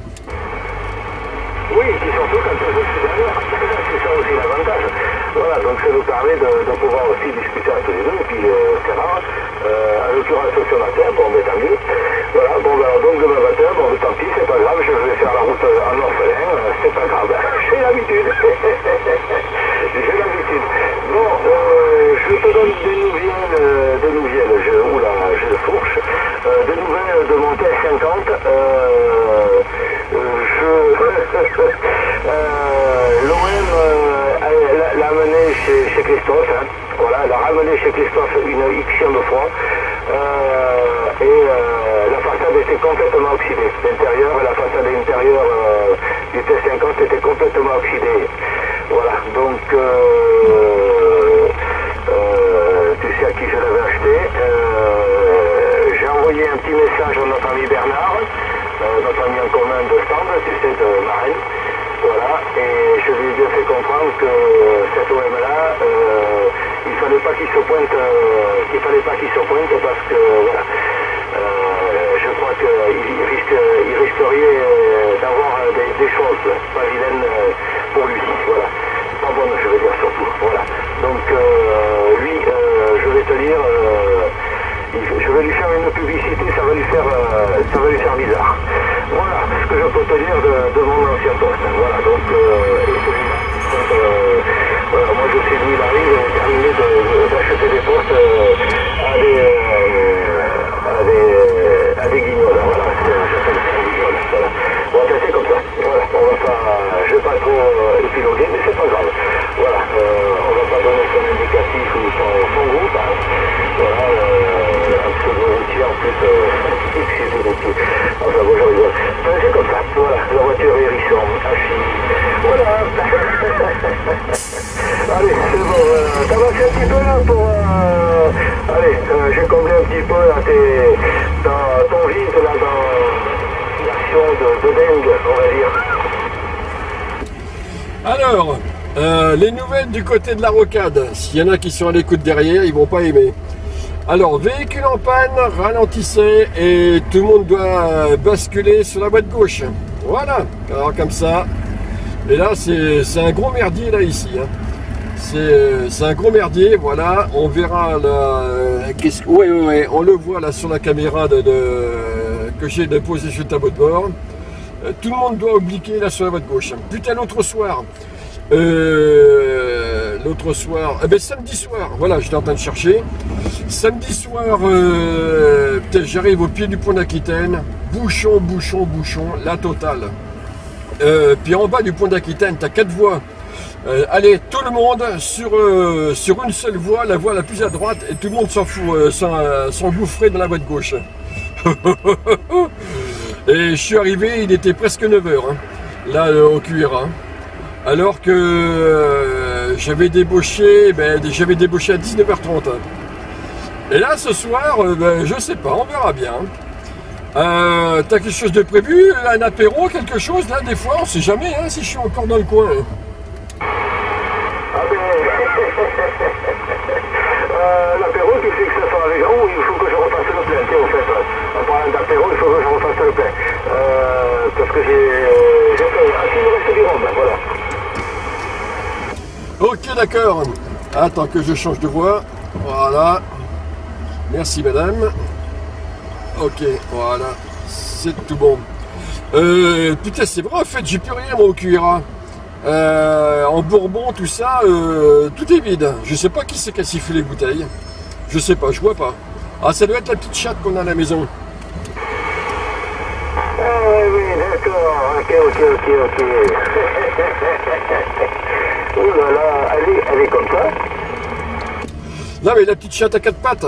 Oui, et puis surtout quand je suis derrière, c'est ça aussi l'avantage. Voilà, donc ça nous permet de pouvoir aussi discuter à tous les deux, et puis c'est rare. En l'occurrence ce matin, bon, mais tant mieux. Voilà, bon, ben, donc demain matin, bon, tant pis, c'est pas grave, je vais faire la route en orphelin, c'est pas grave, j'ai l'habitude. J'ai l'habitude. Bon, je te donne des nouvelles, je fourche, des nouvelles de mon TS50, l'OM l'a amené chez Christophe, hein. Voilà, elle a ramené chez Christophe une Xième fois, et la façade était complètement oxydée. L'intérieur et la façade intérieure du T50 était complètement oxydée. Voilà, donc tu sais à qui je l'avais acheté. J'ai envoyé un petit message à notre ami Bernard, notre ami en commun de stand, tu sais, de Marraine. Voilà, et je lui ai bien fait comprendre que cet OM-là, il fallait pas qu'il se pointe, parce que voilà, je crois qu'il risquerait d'avoir des choses pas vilaines pour lui, voilà, pas bonnes je veux dire surtout, voilà. Donc lui, je vais te dire, je vais lui faire une publicité, ça va lui faire bizarre. Voilà ce que je peux te dire de mon ancien poste. Voilà, donc, et celui-là. Donc, voilà, moi je sais d'où il arrive, j'ai terminé d'acheter des postes à des guignols. Voilà, j'appelle ça un guignol. Voilà. On va passer comme ça. Voilà, on va pas, je vais pas trop épiloguer, mais c'est pas grave. Voilà, on va pas donner son indicatif ou son groupe. Hein. Voilà, un pseudo routier en plus, enfin bon, je rigole. C'est comme ça, voilà, la voiture hérisson, Hachi. Voilà. Allez, c'est bon, t'as passé un petit peu là pour... allez, j'ai comblé un petit peu là, ton vide là dans l'action de dingue, on va dire. Alors, les nouvelles du côté de la rocade. S'il y en a qui sont à l'écoute derrière, ils vont pas aimer. Alors, véhicule en panne, ralentissez et tout le monde doit basculer sur la boîte gauche. Voilà, alors comme ça. Et là, c'est un gros merdier là ici. Hein. C'est un gros merdier, voilà. On verra là. Ouais, on le voit là sur la caméra que j'ai déposé sur le tableau de bord. Tout le monde doit obliquer là sur la boîte gauche. Putain, l'autre soir, samedi soir, voilà, j'étais en train de chercher. Samedi soir, j'arrive au pied du pont d'Aquitaine, bouchon, la totale. Puis en bas du pont d'Aquitaine, tu as 4 voies. Allez, tout le monde sur une seule voie, la voie la plus à droite, et tout le monde s'en fout, s'engouffrer dans la voie de gauche. Et je suis arrivé, il était presque 9h, hein, là au QRA. Alors que j'avais débauché à 19h30. Et là, ce soir, je sais pas, on verra bien. T'as quelque chose de prévu? Un apéro, quelque chose, là, des fois, on sait jamais, hein, si je suis encore dans le coin. Ah ben... l'apéro, tu sais que ça sera avec où il faut que je refasse le plein, tiens, au fait. En parlant d'apéro, il faut que je refasse le plein. Parce que j'ai fait... Ah, il me reste du rhum, voilà. Ok, d'accord. Attends que je change de voix. Voilà. Merci, madame. Ok, voilà. C'est tout bon. Putain, c'est vrai, en fait, j'ai plus rien, moi, au QRA. En Bourbon, tout ça, tout est vide. Je sais pas qui c'est qui a sifflé les bouteilles. Je sais pas, je vois pas. Ah, ça doit être la petite chatte qu'on a à la maison. Ah oui, d'accord. Ok. Oh là là, elle est comme ça. Non, mais la petite chatte à quatre pattes.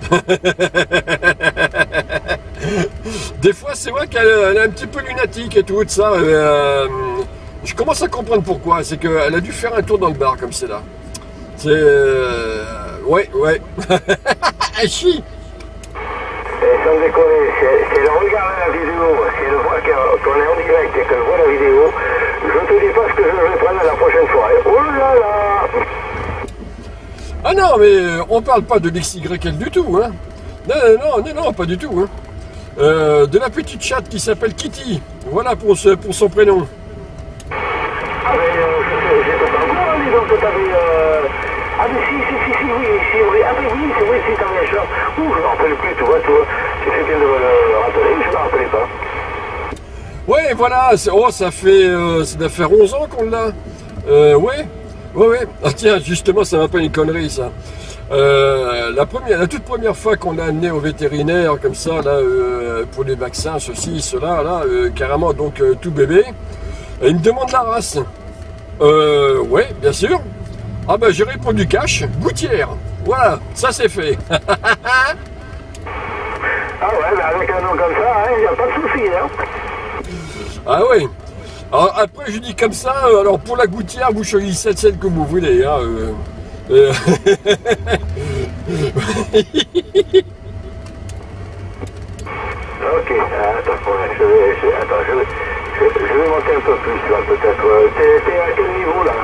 Des fois, c'est vrai qu'elle est un petit peu lunatique et tout ça. Je commence à comprendre pourquoi. C'est qu'elle a dû faire un tour dans le bar comme c'est là. C'est... ouais. Elle chie. Et sans déconner, si elle regarde la vidéo, si elle voit qu'on est en direct et qu'elle voit la vidéo, je te dis pas ce que je vais prendre la prochaine fois. Oh là là. Ah non, mais on parle pas de l'XYL du tout, hein. Non, pas du tout, hein. De la petite chatte qui s'appelle Kitty. Voilà pour son prénom. Ah mais j'étais pas au courant, dis donc, que t'avais... Ah mais si, oui. Ah mais oui, c'est vrai, si t'avais un chat. Ouh, je m'en rappelle plus, tu vois. J'ai fait bien de me le rappeler, je me rappelais pas. Ouais, voilà, ça doit faire 11 ans qu'on l'a. Ouais. Ah tiens, justement, ça va pas une connerie, ça. La toute première fois qu'on l'a amené au vétérinaire, comme ça, là, pour les vaccins, ceci, cela, là, carrément, donc, tout bébé, il me demande la race. Ouais, bien sûr. Ah ben, j'ai répondu cash, gouttière. Voilà, ça c'est fait. Ah ouais, mais avec un nom comme ça, il n'y a pas de souci, hein. Ah ouais. Alors, après, je dis comme ça, alors pour la gouttière, vous choisissez celle que vous voulez. Hein, Ok, attends, je vais monter un peu plus, là, peut-être. T'es à quel niveau, là?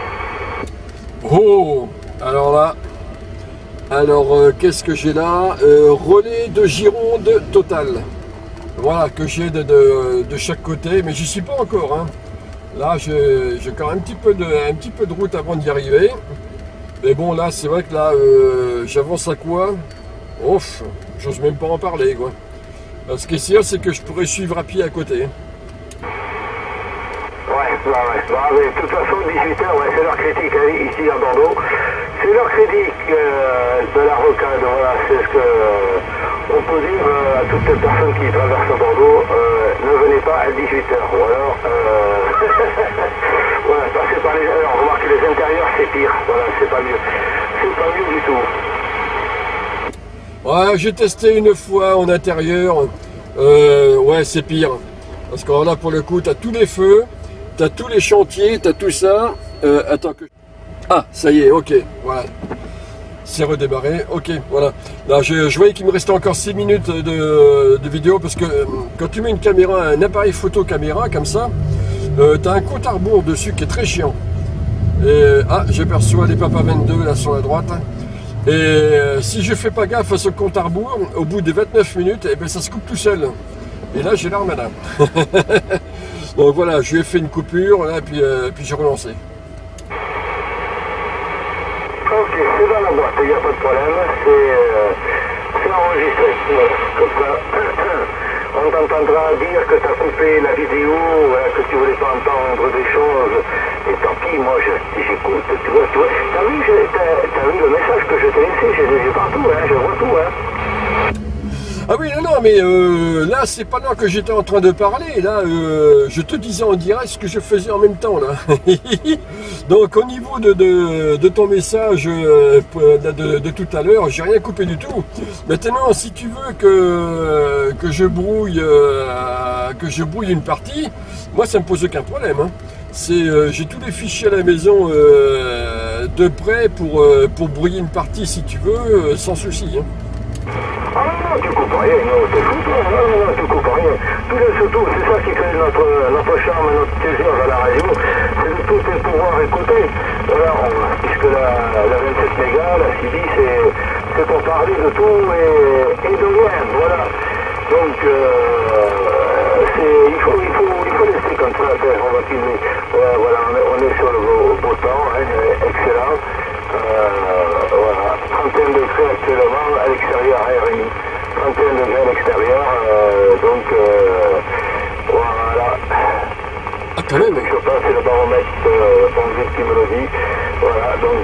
Oh, alors qu'est-ce que j'ai là? Relais de Gironde total. Voilà, que j'ai de chaque côté, mais j'y suis pas encore. Hein. Là, j'ai encore un petit peu de route avant d'y arriver. Mais bon, là, c'est vrai que là, j'avance à quoi? Ouf, j'ose même pas en parler, quoi. Ce qui est sûr, c'est que je pourrais suivre à pied à côté. Ouais. De toute façon, 18h, ouais, c'est l'heure critique ici à Bordeaux. C'est l'heure critique de la rocade, voilà, c'est ce que on peut dire à toutes les personnes qui traversent Bordeaux, ne venez pas à 18h, ou alors, voilà, passez par les... Alors, remarquez, les intérieurs, c'est pire, voilà, c'est pas mieux du tout. Ouais, j'ai testé une fois en intérieur, ouais, c'est pire. Parce que là, pour le coup, t'as tous les feux, t'as tous les chantiers, t'as tout ça. Attends que... Ah, ça y est, ok, voilà. C'est redémarré, ok, voilà. Là, je voyais qu'il me restait encore 6 minutes de vidéo, parce que quand tu mets une caméra, un appareil photo caméra, comme ça, t'as un compte à rebours dessus qui est très chiant. Et, j'aperçois les Papa 22, là, sur la droite. Et si je fais pas gaffe à ce compte à rebours, au bout de 29 minutes, eh ben, ça se coupe tout seul. Et là, j'ai l'air malin. Donc voilà, je lui ai fait une coupure, là, puis j'ai relancé. Ok, c'est dans la boîte, il n'y a pas de problème, c'est enregistré. Voilà. Comme ça, on t'entendra dire que tu as coupé la vidéo, que tu voulais pas entendre des choses. Et tant pis, moi j'écoute, tu vois. T'as vu le message que je t'ai laissé, j'ai les yeux partout, hein, je vois tout, hein. Ah oui, non, mais là, c'est pas là que j'étais en train de parler. Là, je te disais en direct ce que je faisais en même temps, là. Donc, au niveau de ton message de tout à l'heure, j'ai rien coupé du tout. Maintenant, si tu veux que je brouille une partie, moi, ça me pose aucun problème. Hein. J'ai tous les fichiers à la maison de près pour brouiller une partie, si tu veux, sans souci. Hein. Ah non, tu coupes rien, non, t'es fou toi, non, tu coupes rien. Surtout, c'est ça qui fait notre charme et notre plaisir à la radio, c'est de tout pouvoir écouter. Voilà, puisque la 27 mégas, la CB, c'est pour parler de tout et de rien, voilà. Donc, il faut laisser c'est comme ça, on va filmer. Voilà, on est sur le beau temps, hein, excellent. Voilà, 31 degrés actuellement à l'extérieur, à RMI. 31 degrés à l'extérieur, donc voilà. Ah, quand même. Je pense que c'est le baromètre Onville qui me le dit. Voilà, donc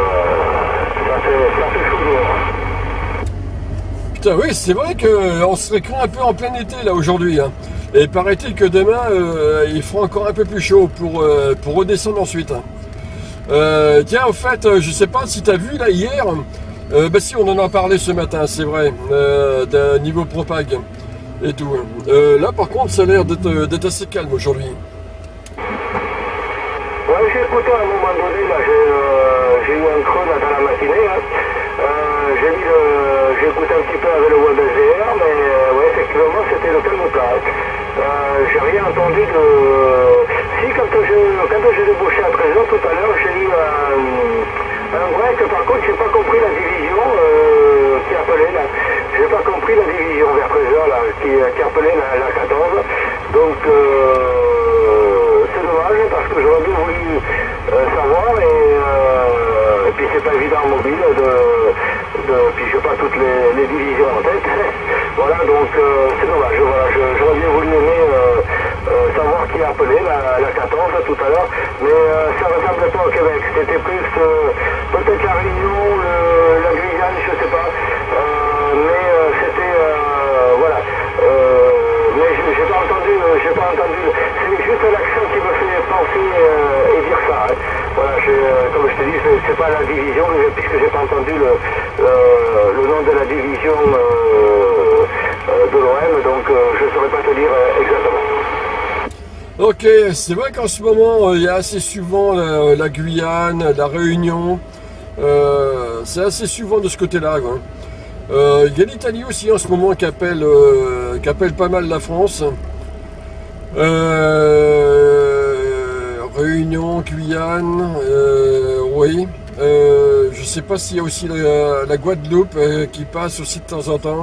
ça fait chaud dehors. Putain, oui, c'est vrai qu'on serait cru un peu en plein été là aujourd'hui. Hein. Et paraît-il que demain, il fera encore un peu plus chaud pour redescendre ensuite. Hein. Tiens, au fait, je sais pas si tu as vu là hier, bah si, on en a parlé ce matin, c'est vrai, d'un niveau propag et tout. Là, par contre, ça a l'air d'être assez calme aujourd'hui. Ouais, j'ai écouté à un moment donné, là, j'ai eu un creux là, dans la matinée. Hein. J'ai écouté un petit peu avec le web SDR, mais ouais, effectivement, c'était le calme plat. J'ai rien entendu de... Si, quand j'ai débauché à 13h tout à l'heure, j'ai eu un break. Par contre, j'ai pas compris la division qui appelait là. J'ai pas compris la division vers 13h là, qui appelait la 14. Donc, c'est dommage parce que j'aurais bien voulu savoir et puis c'est pas évident en mobile puis j'ai pas toutes les divisions en tête. Voilà, donc c'est dommage. Voilà, j'aurais bien voulu aimer savoir qui a appelé la 14 tout à l'heure, mais ça ressemblait pas au Québec. C'était plus peut-être la Réunion, la Guyane, je sais pas. Mais c'était voilà. Mais j'ai pas entendu. C'est juste l'accent qui me fait penser et dire ça. Hein. Voilà, comme je te dis, c'est pas la division, puisque j'ai pas entendu le nom de la division de l'OM, donc je ne saurais pas te dire exactement. Ok, c'est vrai qu'en ce moment, il y a assez souvent la Guyane, la Réunion. C'est assez souvent de ce côté-là. Il y a l'Italie aussi en ce moment qui appelle pas mal la France. Réunion, Guyane, oui. Je sais pas s'il y a aussi la Guadeloupe qui passe aussi de temps en temps.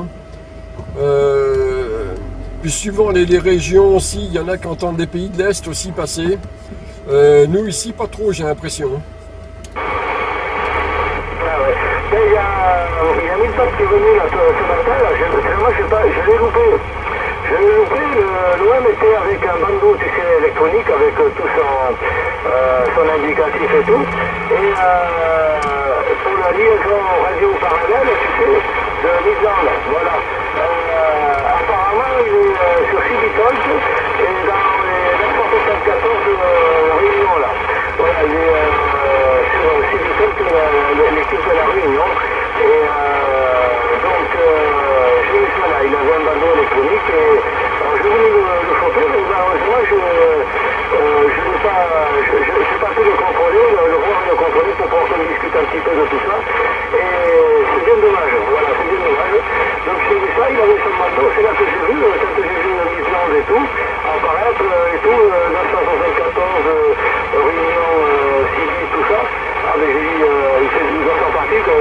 Puis suivant les régions aussi, il y en a qui entendent des pays de l'Est aussi passer. Nous ici, pas trop, j'ai l'impression. Ah ouais. Il y a mille potes qui est venu là, ce matin, là, je l'ai loupé. L'OM était avec un bandeau, tu sais, électronique, avec tout son indicatif et tout. Et pour la liaison radio parallèle, tu sais, de l'Islande, voilà. Apparemment, il est sur Civitalk et dans les 974 réunions là. Voilà, il est sur Civitalk, l'équipe de la Réunion. Et donc, j'ai vu ça là, il avait un bandeau électronique et je voulais le choper, mais malheureusement, je n'ai pas pu le contrôler, le voir et le contrôler pour pouvoir qu'on discute un petit peu de tout ça. Et c'est bien dommage, voilà, c'est bien dommage. Donc j'ai vu ça, il avait son bandeau, c'est là que j'ai vu, quand j'ai vu l'Islande et tout, apparaître et tout, 974 réunions civiles, tout ça. Ah mais j'ai dit, il doit faire partie que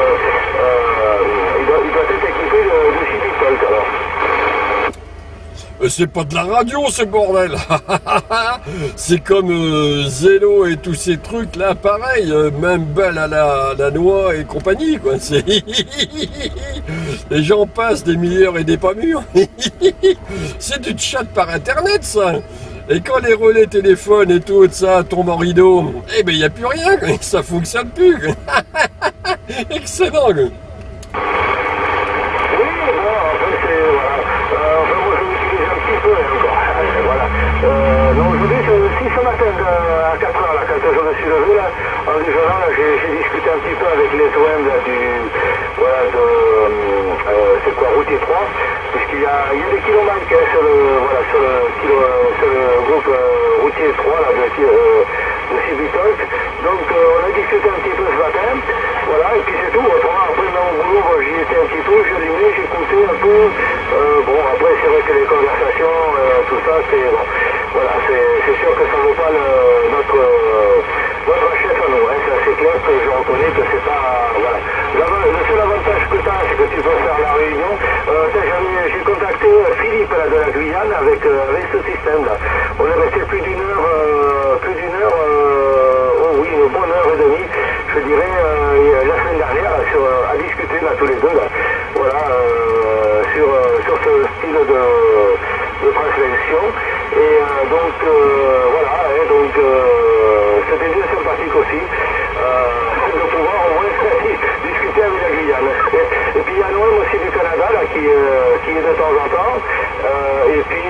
il doit être équipé de Civitalk alors. C'est pas de la radio ce bordel. C'est comme Zelo et tous ces trucs là, pareil, même Belle à la noix et compagnie quoi. Les gens passent des meilleurs et des pas mûrs. C'est du chat par internet ça. Et quand les relais téléphones et tout ça tombent en rideau, eh ben il n'y a plus rien, ça fonctionne plus. Excellent. Oui, bon, après c'est voilà. Enfin moi je l'utilise un petit peu encore. Voilà. Donc aujourd'hui, si ce matin à 4h là, quand je me suis levé là, en déjeunant là, j'ai discuté un petit peu avec les OM là c'est quoi, routier 3, puisqu'il y a des kilomètres sur le groupe routier 3 là, de Civitalk. Donc on a discuté un petit peu ce matin, voilà, et puis c'est tout. Autrement, après dans mon boulot, j'y étais un petit peu, j'allumais, j'écoutais un peu. Bon, après c'est vrai que les conversations, tout ça, c'est bon. Voilà, c'est sûr que ça ne vaut pas notre chef à nous, hein. C'est assez clair que je reconnais que c'est pas... Voilà. Le seul avantage que tu as, c'est que tu peux faire la réunion. J'ai contacté Philippe là, de la Guyane avec ce système-là. On est resté je dirais, la semaine dernière, à discuter là tous les deux, là, voilà, sur ce style de transmission. Et donc, voilà, donc c'était bien sympathique aussi de pouvoir au moins discuter avec la Guyane. Et puis il y a Noël aussi du Canada là, qui est de temps en temps. Et puis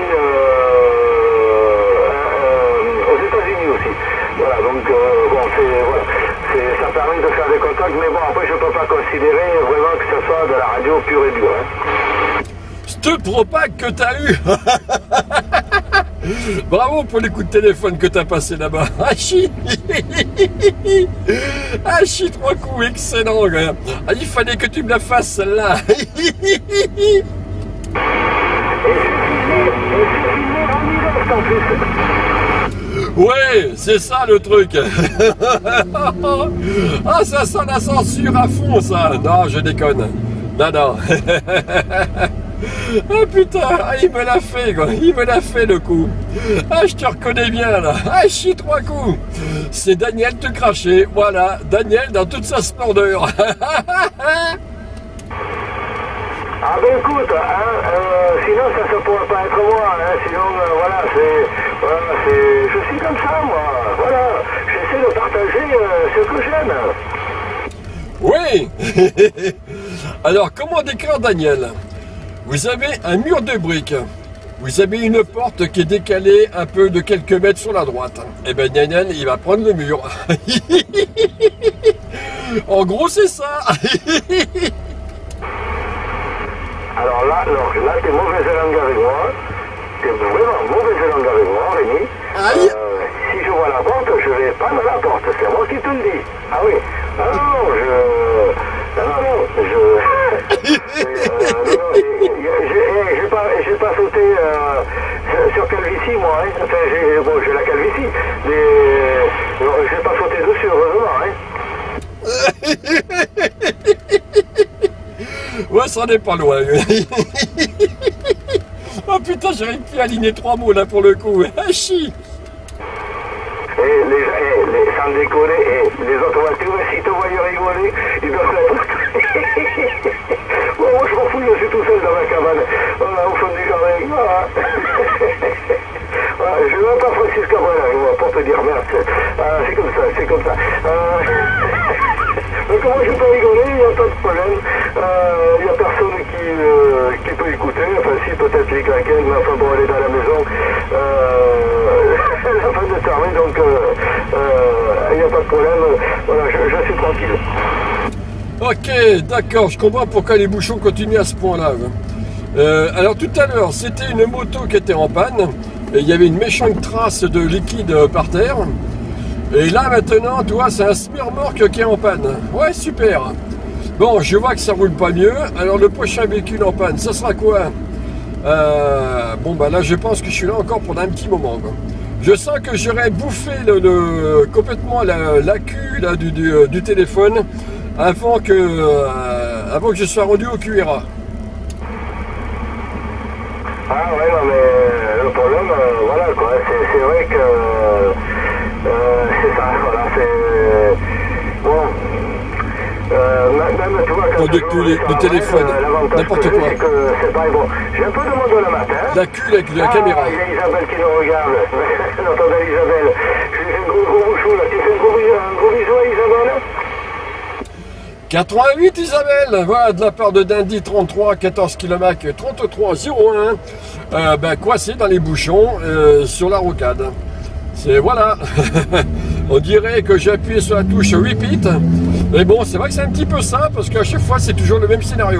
aux États-Unis aussi. Voilà, donc bon, ça permet de faire des contacts, mais bon, après je ne peux pas considérer vraiment que ce soit de la radio pure et dure. Hein. Cette propague que t'as eu. Bravo pour les coups de téléphone que t'as passé là-bas. Hachi. Hachi, 3 coups, excellent. Ah, il fallait que tu me la fasses celle-là. Ouais, c'est ça le truc. Ah, ça sent la censure à fond, ça. Non, je déconne. Non, non. Ah putain, ah, il me l'a fait, quoi. Il me l'a fait le coup. Ah, je te reconnais bien là. Ah, chie 3 coups. C'est Daniel te cracher. Voilà, Daniel dans toute sa splendeur. Ah ben écoute, sinon ça ne pourrait pas être moi, hein, sinon voilà, je suis comme ça moi, voilà, j'essaie de partager ce que j'aime. Oui. Alors comment décrire Daniel? Vous avez un mur de briques, vous avez une porte qui est décalée un peu de quelques mètres sur la droite. Et bien Daniel, il va prendre le mur. En gros c'est ça. Alors là, t'es mauvaise langue avec moi. T'es vraiment mauvaise langue avec moi, Rémi. Aïe. Si je vois la porte, je vais prendre la porte. C'est moi qui te le dis. Ah oui. J'ai pas sauté sur calvitie, moi. Hein. Enfin, j'ai la calvitie. Mais j'ai pas sauté dessus, heureusement. Hein. Ouais, ça n'est pas loin. Oh putain, j'arrive plus à aligner 3 mots là pour le coup. Ah, chi. Sans déconner, les autres voitures, s'ils te voient rigoler, ils doivent être... Bon, moi je m'en fous, je suis tout seul dans ma cabane, voilà, au fond du jardin. Voilà. Voilà, je ne veux pas Francis Cabrel pour te dire merde. C'est comme ça, c'est comme ça. Donc moi je peux rigoler, il n'y a pas de problème. Il n'y a personne qui peut écouter, enfin si peut-être les claquettes, mais enfin bon, elle est dans la maison. La fin de terminer, donc il n'y a pas de problème. Voilà, je suis tranquille. Ok, d'accord, je comprends pourquoi les bouchons continuent à ce point-là. Alors tout à l'heure, c'était une moto qui était en panne, et il y avait une méchante trace de liquide par terre. Et là maintenant, tu vois, c'est un semi-remorque qui est en panne. Ouais, super. Bon, je vois que ça roule pas mieux. Alors le prochain véhicule en panne, ça sera quoi? Bon bah là, je pense que je suis là encore pendant un petit moment, quoi. Je sens que j'aurais bouffé complètement la queue là, du téléphone avant que je sois rendu au QRA. Ah ouais, non mais le problème, voilà quoi, c'est vrai que c'est ça, voilà, c'est... Bon, même tu vois, quand de queue, le téléphone, n'importe quoi. C'est pas bon. J'ai un peu de monde le matin. La queue avec la caméra. Il y a Isabelle qui nous regarde. Notre belle Isabelle. Je lui fais un gros bouchou là. Tu fais un gros bisou à Isabelle? 88 Isabelle, voilà, de la part de Dindy 33, 14 km 3301, coincé dans les bouchons sur la rocade. C'est voilà, on dirait que j'ai appuyé sur la touche repeat, mais bon, c'est vrai que c'est un petit peu ça, parce qu'à chaque fois c'est toujours le même scénario.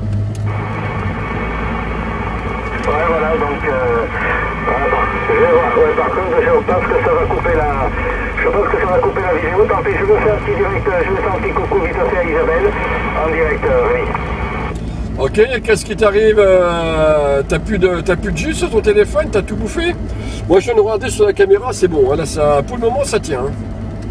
Ouais, voilà, donc, je vais voir, ouais, par contre, je pense que ça va couper la vidéo, tant pis, je vais faire un petit direct, je vais faire un petit coucou vite fait à Isabelle, en direct, oui. Ok, qu'est-ce qui t'arrive? T'as plus de jus sur ton téléphone? T'as tout bouffé? Moi je viens de regarder sur la caméra, c'est bon, là, ça, pour le moment ça tient. Hein.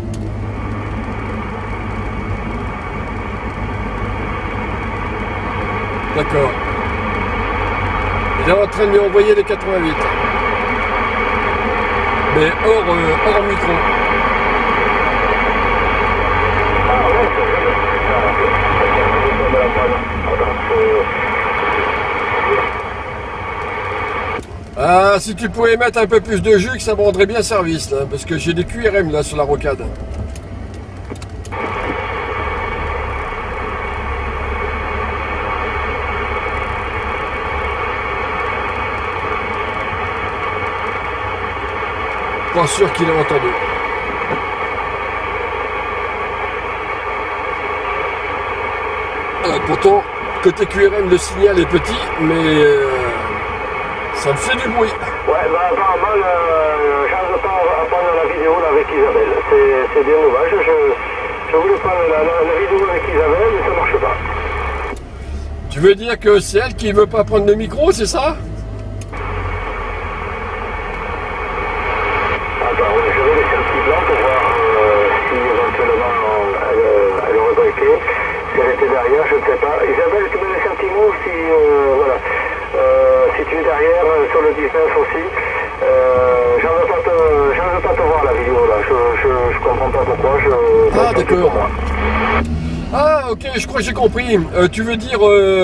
D'accord. Il est en train de lui envoyer les 88. Mais hors micro. Ah Ah, si tu pouvais mettre un peu plus de jus, que ça me rendrait bien service, là, parce que j'ai des QRM là sur la rocade. Pas sûr qu'il ait entendu. Pourtant, côté QRM, le signal est petit, mais ça me fait du bruit. Ouais, bah apparemment, j'arrive pas à prendre la vidéo là, avec Isabelle. C'est bien dommage. Je voulais prendre la vidéo avec Isabelle, mais ça marche pas. Tu veux dire que c'est elle qui veut pas prendre le micro, c'est ça? Attends, je vais laisser un petit blanc pour voir si éventuellement elle aurait briqué. Si elle était derrière, je ne sais pas. Isabelle, tu me laisses un petit mot si, voilà. Si tu es derrière sur le 19 aussi, j'en veux pas te voir la vidéo là, je comprends pas pourquoi. Ah d'accord. Ah ok, je crois que j'ai compris. Tu veux dire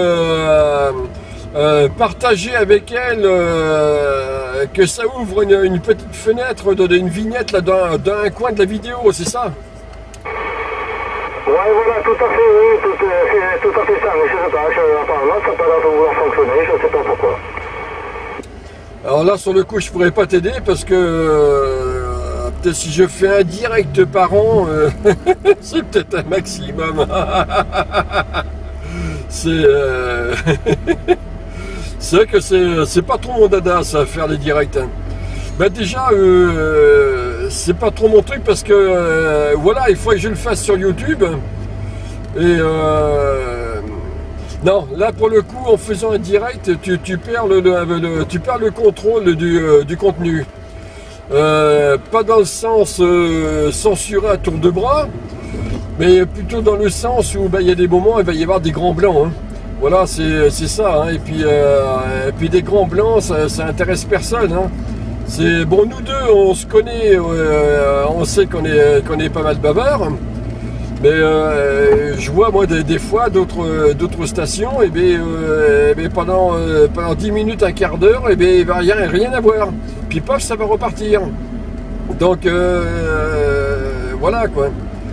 partager avec elle que ça ouvre une petite fenêtre, une vignette là d'un coin de la vidéo, c'est ça? Ouais, voilà, tout à fait, oui, c'est tout à fait ça, mais je sais pas, apparemment ça n'a pas l'air de vouloir fonctionner, je ne sais pas pourquoi. Alors là, sur le coup, je pourrais pas t'aider parce que peut-être si je fais un direct par an, c'est peut-être un maximum. C'est c'est vrai que c'est pas trop mon dada, ça, faire les directs. Hein. Ben déjà, c'est pas trop mon truc parce que voilà, il faut que je le fasse sur YouTube. Et non, là pour le coup, en faisant un direct, tu perds le contrôle du contenu. Pas dans le sens censuré à tour de bras, mais plutôt dans le sens où il y a des moments, il va y avoir des grands blancs. Hein. Voilà, c'est ça. Hein. Et puis des grands blancs, ça intéresse personne. Hein. C'est bon, nous deux, on se connaît, on sait qu'on est pas mal bavards. Mais je vois moi des fois d'autres stations et pendant 10 minutes, un quart d'heure, et il va rien à voir. Puis paf, ça va repartir. Donc voilà quoi.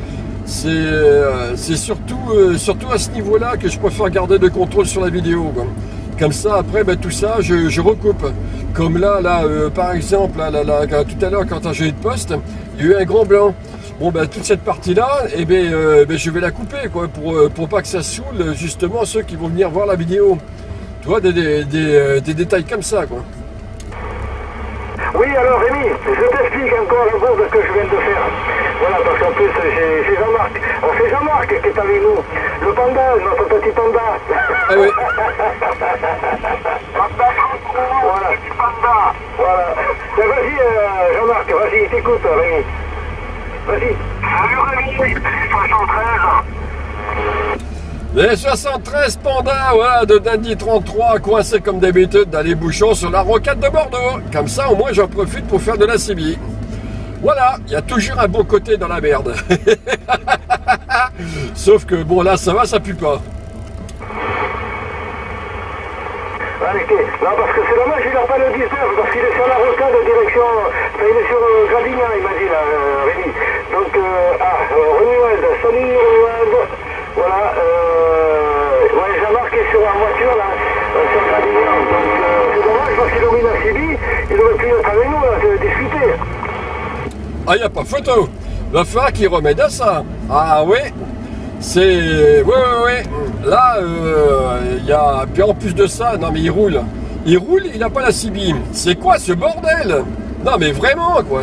C'est surtout à ce niveau-là que je préfère garder le contrôle sur la vidéo. Quoi. Comme ça, après, tout ça, je recoupe. Comme là, par exemple, tout à l'heure, quand j'ai eu de poste, il y a eu un grand blanc. Bon, toute cette partie-là, je vais la couper, quoi, pour pas que ça saoule, justement, ceux qui vont venir voir la vidéo. Tu vois, des détails comme ça, quoi. Oui, alors Rémi, je t'explique encore un peu ce que je viens de faire. Voilà, parce qu'en plus, j'ai Jean-Marc. Alors, c'est Jean-Marc qui est avec nous. Le panda, notre petit panda. Ah oui. Voilà, panda. Voilà. Ben, vas-y, Jean-Marc, vas-y, t'écoute, Rémi. Vas-y. Salut Rémi, 73. Les 73 pandas, voilà, de Dundee 33, coincés comme d'habitude dans les bouchons sur la rocade de Bordeaux. Comme ça, au moins, j'en profite pour faire de la CB. Voilà, il y a toujours un bon côté dans la merde. Sauf que, bon, là, ça va, ça pue pas. Arrêtez. Non, parce que c'est dommage, il n'a pas le 19, parce qu'il est sur la rocade de direction... Enfin, il est sur Gradignan, il m'a dit, là, Rémi. Donc, Romuald, salut Romuald. Voilà, ouais, Jean-Marc est sur la voiture, là, sur Gradignan. Donc, c'est dommage, parce qu'il aurait eu la CB, il aurait pu être avec nous, là, discuter. Ah, il n'y a pas photo. Il va falloir qu'il remette à ça. Ah, oui. C'est... Oui. Là, il y a... Puis en plus de ça, non, mais il roule. Il n'a pas la CB. C'est quoi ce bordel? Non, mais vraiment, quoi.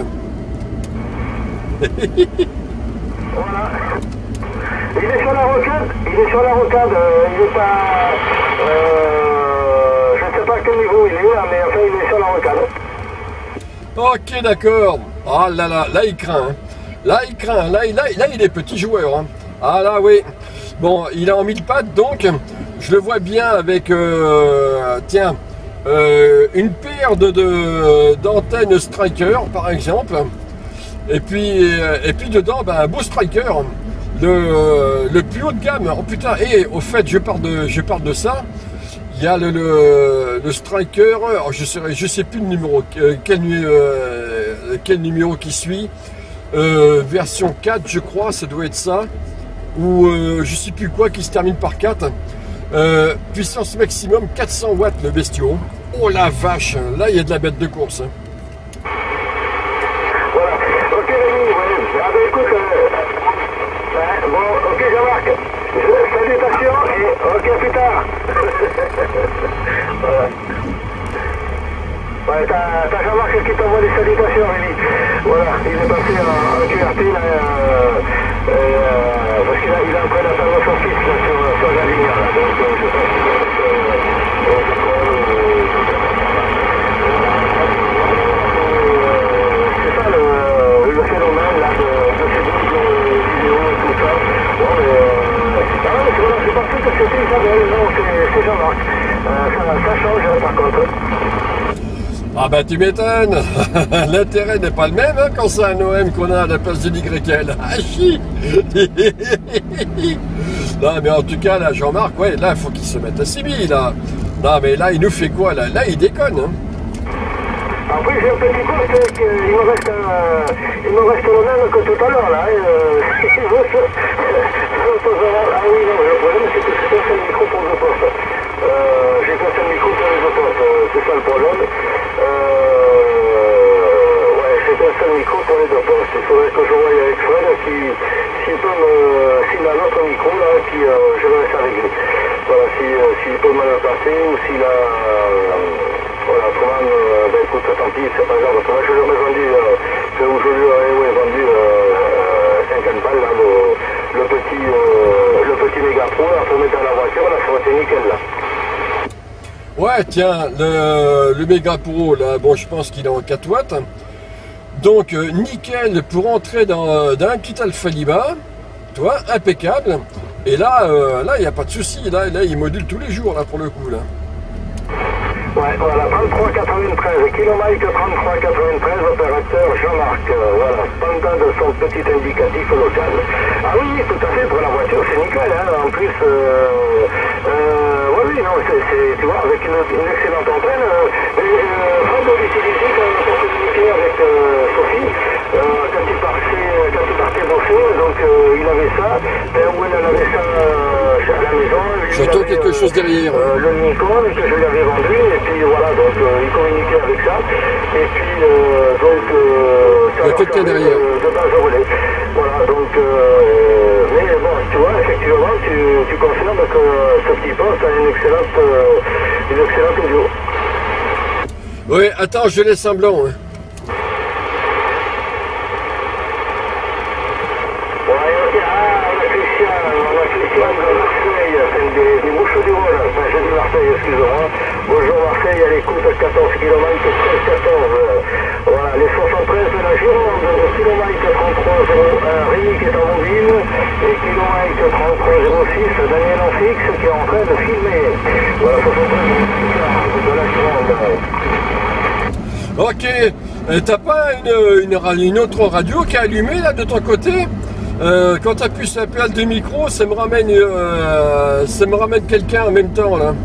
Voilà. Il est sur la rocade, il est pas... je ne sais pas à quel niveau il est, là, mais enfin, il est sur la rocade. Ok, d'accord. Ah là, il craint. Hein. Là, il craint. Là, il est petit joueur. Hein. Ah là, oui. Bon, il est en 1000 pattes, donc, je le vois bien avec, une paire d'antennes striker, par exemple. Et puis dedans, un beau striker. Le plus haut de gamme. Oh putain, et au fait, je parle de ça. Il y a le Striker, alors je sais plus le numéro, quel numéro qui suit, version 4 je crois, ça doit être ça, ou je sais plus quoi, qui se termine par 4, puissance maximum 400 watts le bestiau. Oh la vache, là il y a de la bête de course. Voilà, ok Rémi, ouais. Ah ben écoute, bon, ok Jean-Marc, salutations et ok plus tard. Voilà. Ouais, t'as Jean-Marc qui t'envoie des salutations Rémi. Voilà, il est passé en QRT là, parce qu'il est en train d'attendre son fils là, sur la ligne là, donc je sais pas si c'est ça le phénomène là de ces vidéos et tout ça. Bon, mais voilà, j'ai pensé que c'était Isabelle, non, c'est Jean-Marc. Ça change par contre. Ah bah tu m'étonnes. L'intérêt n'est pas le même hein, quand c'est un OM qu'on a à la place de l'YL. Ah chi. Non mais en tout cas là Jean-Marc, ouais, là il faut qu'il se mette à Sibi là. Non mais là il nous fait quoi là? Là il déconne hein. Après j'ai un petit poste qu'il me reste le même que tout à l'heure là. Ah oui non, le problème c'est que j'ai passé le micro pour le poste. J'ai passé le micro pour les deux postes, c'est ça le problème. Ouais, j'ai passé le micro pour les deux postes. Il faudrait que je voie avec Fred s'il a un autre micro là, et puis je vais laisser avec lui. Voilà, s'il peut me le passer ou s'il a... voilà, autrement, ben écoute, tant pis, c'est pas grave. Moi, je lui ai vendu, je lui ai vendu 50 balles, là, le petit méga pro, là, pour mettre dans la voiture, là, ça aurait été nickel, là. Ouais, tiens, le méga pro, là, bon, je pense qu'il est en 4 watts. Donc, nickel pour entrer dans un petit Alpha Lima, toi, impeccable. Et là, il n'y a pas de souci, là, il module tous les jours, là, pour le coup, là. Ouais, voilà, 33,93, kilomètre 33,93, opérateur Jean-Marc, voilà, pendant de son petit indicatif local. Ah oui, tout à fait, pour la voiture, c'est nickel, hein, en plus, oui, non, tu vois, avec une excellente antenne, Fred de l'utiliser pour communiquer avec Sophie, quand il partait bosser, donc il avait ça, où elle avait ça à la maison. J'entends quelque chose derrière. Le Nikon que je lui avais vendu, et puis voilà, donc il communiquait avec ça, et puis donc ça il y a quelqu'un derrière. De base au relais. Voilà, donc mais bon, tu vois, effectivement, tu confirmes que ce petit poste a une excellente audio. Oui, attends, je laisse un blanc. Hein. Ouais, ok, on a Christian de Marseille, c'est des Bouches du Rhône, enfin j'ai dit Marseille, excusez-moi. Bonjour Marseille, à l'écoute, 14 km, 13-14. Voilà, les 73 de la Gironde, de kilomètre 33,01, Rémi qui est en mobile, et kilomètre 33,06, Daniel en fixe qui est en train de filmer. Voilà, 73 de la Gironde. Ok, t'as pas une autre radio qui est allumée là de ton côté? Quand tu appuies sur la pédale de micro, ça me ramène quelqu'un en même temps là.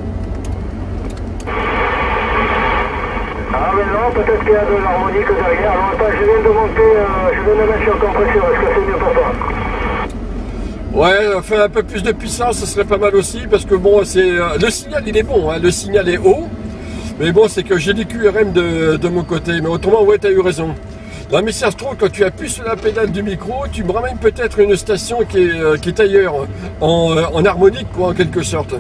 Ah mais non, peut-être qu'il y a de l'harmonique derrière. Alors attends, je viens de mettre sur le compresseur, est-ce que c'est mieux pour toi? Ouais, fais un peu plus de puissance, ce serait pas mal aussi, parce que bon, le signal il est bon, hein, le signal est haut, mais bon, c'est que j'ai des QRM de mon côté, mais autrement, ouais, t'as eu raison. Là, mais ça se trouve, quand tu appuies sur la pédale du micro, tu me ramènes peut-être une station qui est ailleurs, en harmonique, quoi, en quelque sorte.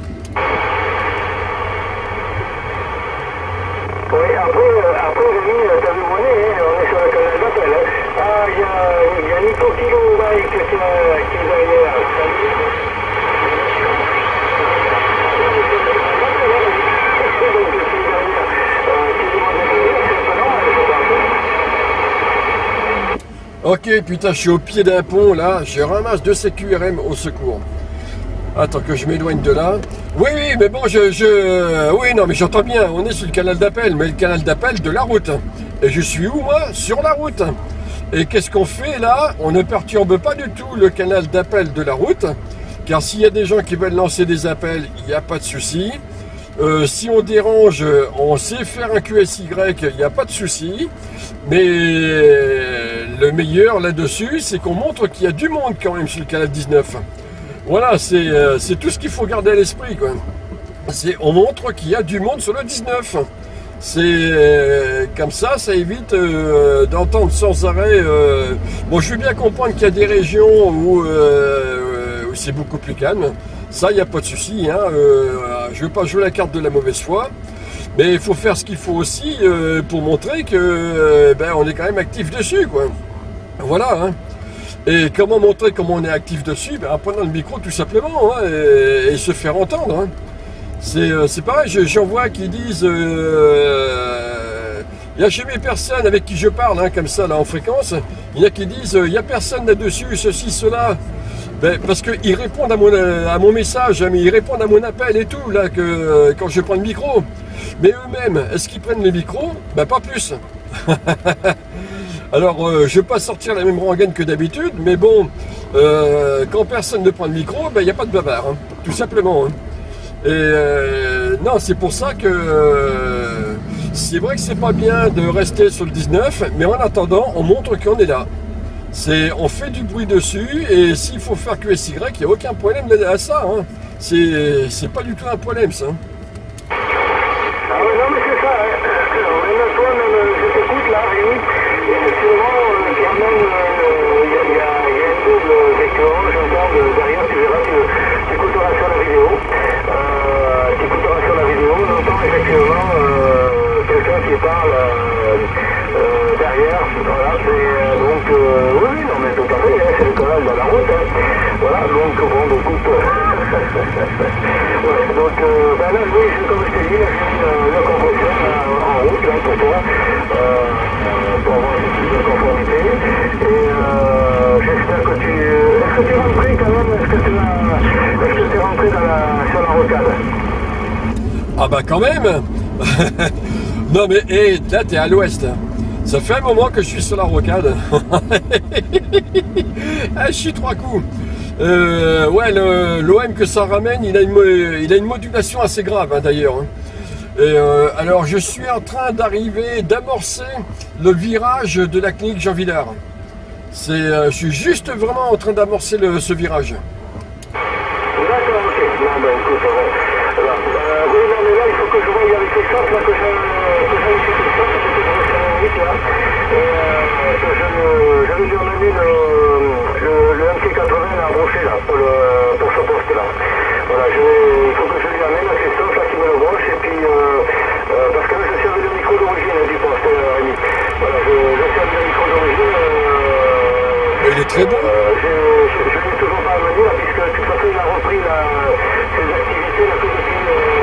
Oui, après Rémi, t'as vu mon nez, hein, on est sur le canal d'appel. Hein. Ah, il y a Nico Kilo Mike qui est derrière. Ok, putain, je suis au pied d'un pont, là, je ramasse de ces QRM au secours. Attends que je m'éloigne de là. Oui, mais bon, oui, non, mais j'entends bien, on est sur le canal d'appel, mais le canal d'appel de la route. Et je suis où, moi? Sur la route. Et qu'est-ce qu'on fait, là? On ne perturbe pas du tout le canal d'appel de la route, car s'il y a des gens qui veulent lancer des appels, il n'y a pas de souci. Si on dérange, on sait faire un QSY, il n'y a pas de souci. Mais le meilleur là-dessus, c'est qu'on montre qu'il y a du monde quand même sur le canal 19. Voilà, c'est tout ce qu'il faut garder à l'esprit, quoi. On montre qu'il y a du monde sur le 19. C'est comme ça évite d'entendre sans arrêt. Bon, je veux bien comprendre qu'il y a des régions où c'est beaucoup plus calme. Ça, il n'y a pas de souci. Hein. Je ne veux pas jouer la carte de la mauvaise foi. Mais il faut faire ce qu'il faut aussi pour montrer que on est quand même actif dessus, quoi. Voilà. Hein. Et comment montrer comment on est actif dessus? En prenant le micro tout simplement, hein, et se faire entendre. Hein. C'est pareil, j'en vois qui disent il n'y a jamais personne avec qui je parle, hein, comme ça, là, en fréquence. Il y en a qui disent il n'y a personne là-dessus, ceci, cela. Parce qu'ils répondent à mon message, hein, mais ils répondent à mon appel et tout, là, quand je prends le micro. Mais eux-mêmes, est-ce qu'ils prennent le micro? Pas plus. Alors, je ne vais pas sortir la même rengaine que d'habitude, mais bon, quand personne ne prend le micro, il n'y a pas de bavard, hein, tout simplement. Hein. Et non, c'est pour ça que c'est vrai que c'est pas bien de rester sur le 19, mais en attendant, on montre qu'on est là. On fait du bruit dessus, et s'il faut faire QSY, il n'y a aucun problème à ça. Hein. C'est pas du tout un problème, ça. Ah ouais, non, mais c'est ça. Même toi, je t'écoute là, Rémi. Effectivement, quand même, il y a une double éclairage, j'entends derrière, tu verras que tu écouteras sur la vidéo. Tu écouteras sur la vidéo, on entend effectivement quelqu'un qui parle derrière. Voilà, donc, oui, non, mais tout à fait, hein, c'est le canal dans la route. Hein. Voilà, donc, bon, écoute. Ouais, donc, là, oui, comme je t'ai dit, j'ai mis la compression en route, là, pour toi, pour avoir un petit peu de conformité. Et j'espère que tu... Est-ce que tu es rentré quand même? Est-ce que tu es rentré sur la rocade? Ah bah quand même. Non mais là t'es à l'ouest. Ça fait un moment que je suis sur la rocade. Ah, je suis 3 coups. Ouais, l'OM que ça ramène, il a une modulation assez grave, hein, d'ailleurs. Hein. Et alors, je suis en train d'amorcer le virage de la clinique Jean Villard. Je suis juste vraiment en train d'amorcer ce virage. D'accord, ok. Non, ben écoute, oui, non, mais là, il faut que je voie avec les sortes, là, que j'aille chez les sortes, parce que je vais faire un vite, là. J'avais dû emmener le MC80 à brancher, là, pour ce poste-là. Voilà, il faut que je lui amène à Christophe, là, qui me le branche, et puis, parce que là, je servais le micro d'origine du poste, Rémi. Voilà, je servais le micro d'origine. Il est très bon. Je ne l'ai toujours pas amené, là, puisque de toute façon, il a repris ses activités, là, que depuis,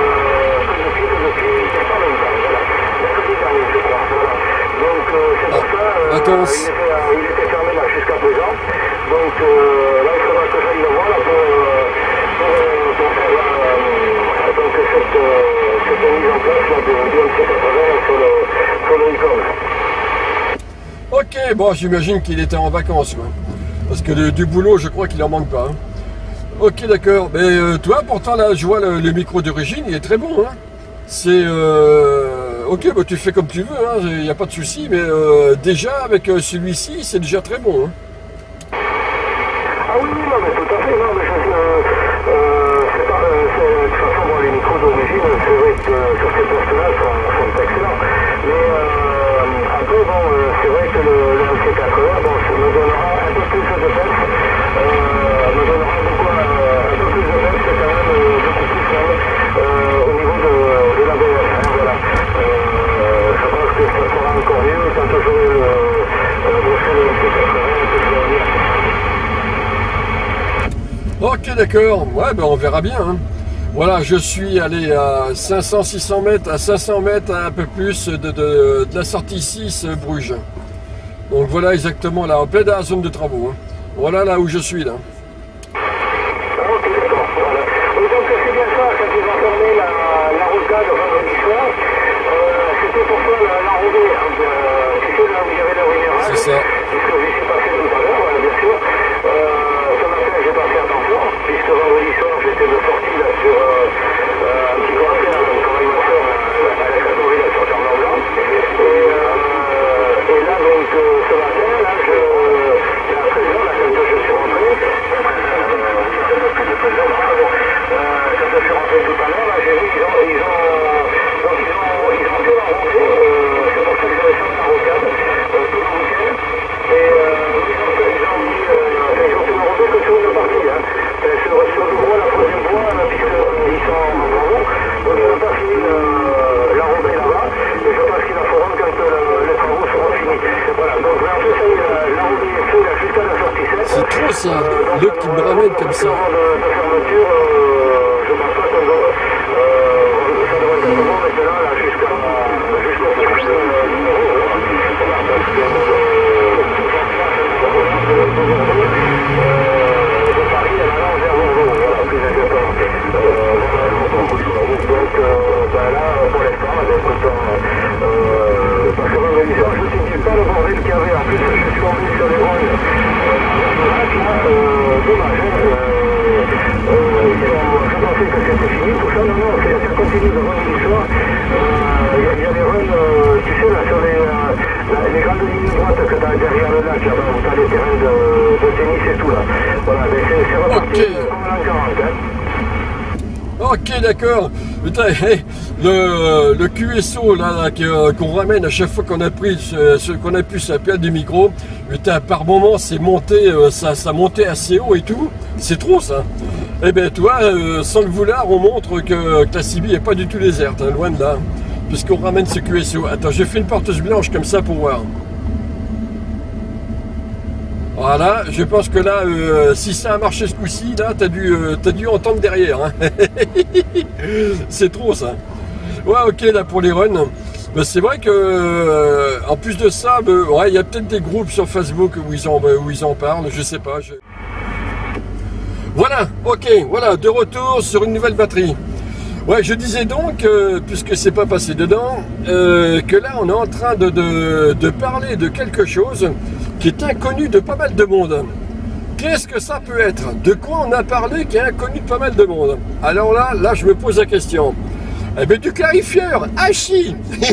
c'est pas longtemps, voilà. Mercredi dernier, je crois, voilà. Donc, c'est pour ça, il était fermé, là, jusqu'à présent. Donc, là, il faudra que j'aille le voir, là, pour faire, donc, cette mise en place, là, du MC80 sur le e-com. Ok, bon, j'imagine qu'il était en vacances, quoi. Parce que du boulot, je crois qu'il en manque pas. Hein. Ok, d'accord. Mais toi, pourtant, là, je vois le micro d'origine, il est très bon. Hein. C'est... ok, bah, tu fais comme tu veux, il n'y a pas de souci. Mais déjà, avec celui-ci, c'est déjà très bon. Hein. Ah oui, non, mais tout à fait. Non, mais c'est pas... de toute façon, bon, les micros d'origine, c'est vrai que sur ces postes-là, sont excellents. Mais... après, bon, c'est vrai que le MC80, bon, ça me donnera un peu plus de peps, me donnera un peu plus de peps, c'est quand même beaucoup plus au niveau de la BF, hein, voilà. Je pense que ça sera encore mieux quand j'aurai broché le MC80 un peu plus à venir. Ok, d'accord. Ouais, ben on verra bien. Hein. Voilà, je suis allé à 500-600 mètres, à 500 mètres, un peu plus de la sortie 6 Bruges. Donc voilà exactement là, en plein dans la zone de travaux. Hein. Voilà là où je suis là. Ok, d'accord. Voilà. Donc c'est bien ça, quand ils ont fermé la rocade vendredi soir, c'était pour faire l'enrobée. Tu sais là où il y avait la minérale. C'est ça. Puisque j'y suis passé tout à l'heure, bien sûr. Ce matin, j'ai pas fait attention, puisque vendredi soir, j'étais de sortie là sur un petit coin, là, donc ça, l'autre qui me ramène comme ça. Ok, d'accord. Putain, le QSO là qu'on ramène à chaque fois qu'on a pris qu'on a pu s'appeler du micro, putain, par moment c'est monté, ça montait assez haut et tout. C'est trop ça. Eh ben toi, sans le vouloir, on montre que la Sibie n'est pas du tout déserte, hein, loin de là. Puisqu'on ramène ce QSO. Attends, j'ai fait une porteuse blanche comme ça pour voir. Voilà, je pense que là, si ça a marché ce coup-ci, là, t'as dû entendre derrière. Hein. C'est trop ça. Ouais, ok, là pour les runs. Ben, c'est vrai que, en plus de ça, ouais, il y a peut-être des groupes sur Facebook où ils en parlent, je sais pas. Voilà, ok, voilà, de retour sur une nouvelle batterie. Ouais, je disais donc, puisque c'est pas passé dedans, que là on est en train de parler de quelque chose qui est inconnu de pas mal de monde. Qu'est-ce que ça peut être? De quoi on a parlé qui est inconnu de pas mal de monde? Alors là je me pose la question. Eh bien du clarifieur, Hachi.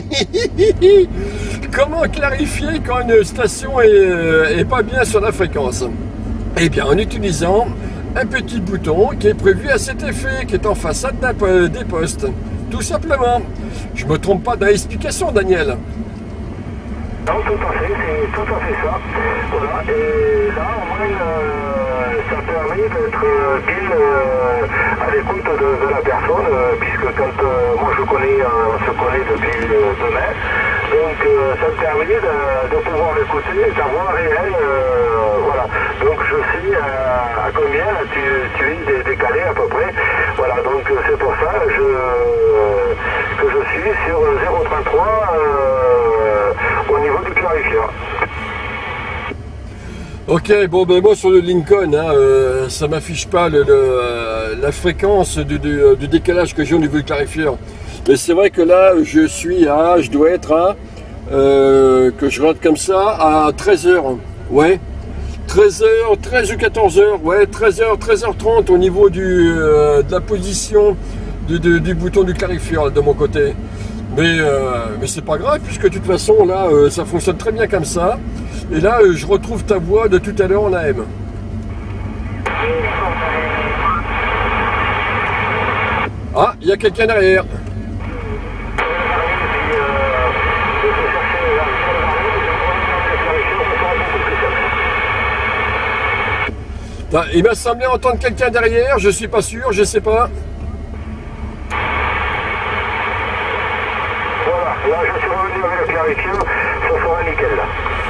Comment clarifier quand une station est pas bien sur la fréquence? Eh bien en utilisant un petit bouton qui est prévu à cet effet, qui est en façade des postes. Tout simplement. Je me trompe pas dans l'explication, Daniel. Non, tout à fait, c'est tout à fait ça. Voilà, et là, au moins, ça permet d'être bien à l'écoute de la personne, puisque quand moi on se connaît depuis demain, donc ça me permet de pouvoir l'écouter, d'avoir réel, voilà. Donc je sais à combien tu es décalé à peu près, voilà, donc c'est pour ça que je suis sur 033 au niveau du clarifieur. Ok, bon ben moi sur le Lincoln, hein, ça m'affiche pas la fréquence du décalage que j'ai au niveau du clarifieur. Mais c'est vrai que là, je dois être à, que je regarde comme ça, à 13h. Ouais, 13h, 13 ou 14h, ouais, 13h, 13h30 au niveau de la position du bouton du clarifieur de mon côté. Mais c'est pas grave, puisque de toute façon, là, ça fonctionne très bien comme ça. Et là, je retrouve ta voix de tout à l'heure en AM. Ah, il y a quelqu'un derrière. Il m'a semblé entendre quelqu'un derrière, je suis pas sûr, je sais pas. Là, je suis revenu avec le clarifieur, ça sera nickel là.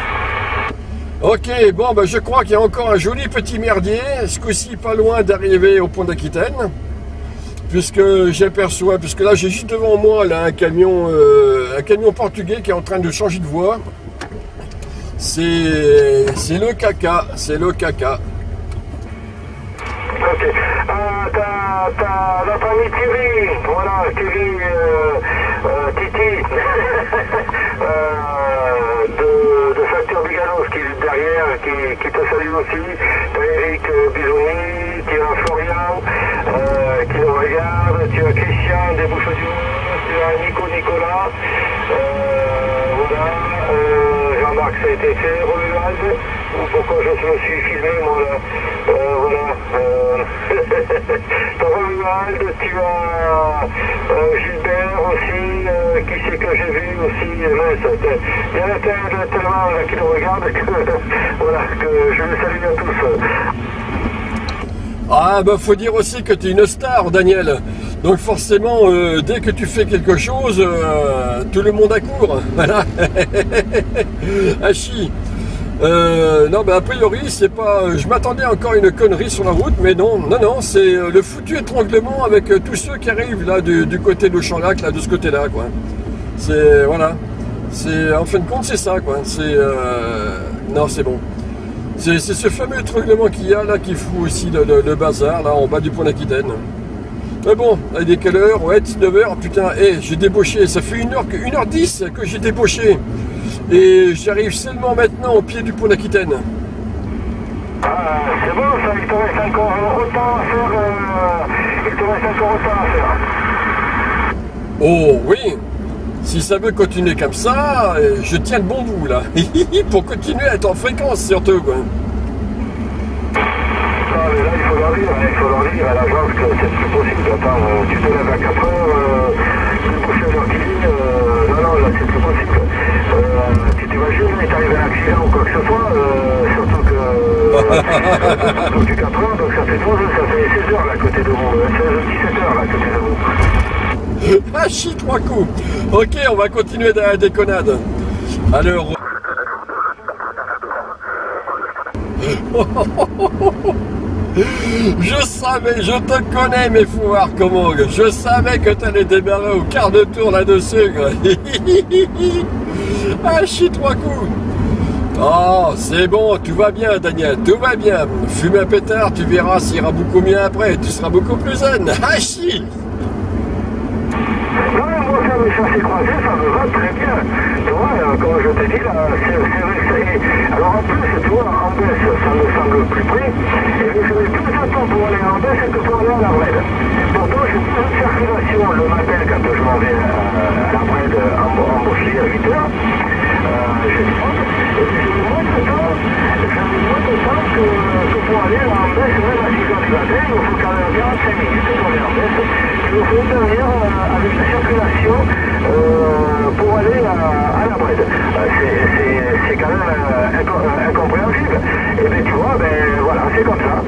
Ok, bon, ben, je crois qu'il y a encore un joli petit merdier, ce coup-ci pas loin d'arriver au pont d'Aquitaine, puisque j'aperçois, puisque là j'ai juste devant moi là, un camion portugais qui est en train de changer de voie. C'est le caca, c'est le caca. Ok, t'as la famille Thierry, voilà, Thierry, Titi, de Facteur Biganos qui est derrière, qui te salue aussi. T'as Eric Bisoni, tu as Florian qui nous regarde, tu as Christian des Bouches-du-Rhône, tu as Nicolas, voilà, Jean-Marc ça a été fait, Romuald, pourquoi je me suis filmé moi là, voilà. T'as Romuald, tu as Gilbert aussi, qui c'est que j'ai vu aussi, il y en a tellement là, qui nous regardent que, voilà, que je les salue à tous. Ah bah faut dire aussi que tu es une star, Daniel. Donc forcément, dès que tu fais quelque chose, tout le monde accourt. Voilà. Hachi. Non, mais a priori, c'est pas. Je m'attendais encore à une connerie sur la route, mais non, non, non, c'est le foutu étranglement avec tous ceux qui arrivent là du côté de Champlac, là, de ce côté-là, quoi. C'est voilà. C'est en fin de compte, c'est ça, quoi. C'est non, c'est bon. C'est ce fameux étranglement qu'il y a là qui fout aussi le bazar là en bas du pont d'Aquitaine. Mais bon, il est quelle heure? Ouais, 19h, putain, j'ai débauché, ça fait 1h10 que j'ai débauché. Et j'arrive seulement maintenant au pied du pont d'Aquitaine. C'est bon, ça, il te reste encore autant à faire. Oh oui, si ça veut continuer comme ça, je tiens le bon bout là. Pour continuer à être en fréquence surtout, quoi. Non, mais là, il faut leur dire à l'agence que c'est plus possible. Attends, tu te lèves à 4h, tu te couches à l'heure qu'il est, non, là, c'est plus possible. Tu t'imagines, il t'arrive un accident ou quoi que ce soit, surtout que tu 4h, donc ça fait 16h là, à côté de vous, 16-17h là, à côté de vous. Ah, chie, 3 coups. Ok, on va continuer dans la déconnade. Alors... Je savais, je te connais mes fouards comment. Je savais que t'allais démarrer au quart de tour là-dessus. Ah, chie, 3 coups. Oh, c'est bon, tout va bien, Daniel, tout va bien. Fume un pétard, tu verras, ça ira beaucoup mieux après. Tu seras beaucoup plus zen. Ah, chie. Non, mais moi, faire mes chassés croisés, ça me va très bien. Tu vois, comme je t'ai dit, là, c'est vrai que c'est... Alors en plus, tu vois, en baisse, ça me semble plus près. Et je mets plus de temps pour aller en baisse que pour aller à la Brède. Pourtant, j'ai plus de circulation le matin quand je m'en vais à la Brède embaucher à 8h. J'ai 30. Et puis j'ai moins de temps que pour aller en baisse, même à 6h du matin. Il faut quand même 45 minutes pour aller en baisse. Il faut une demi-heure avec la circulation pour aller à la Brède. C'est quand même incompréhensible. Et bien tu vois, ben voilà, c'est comme ça.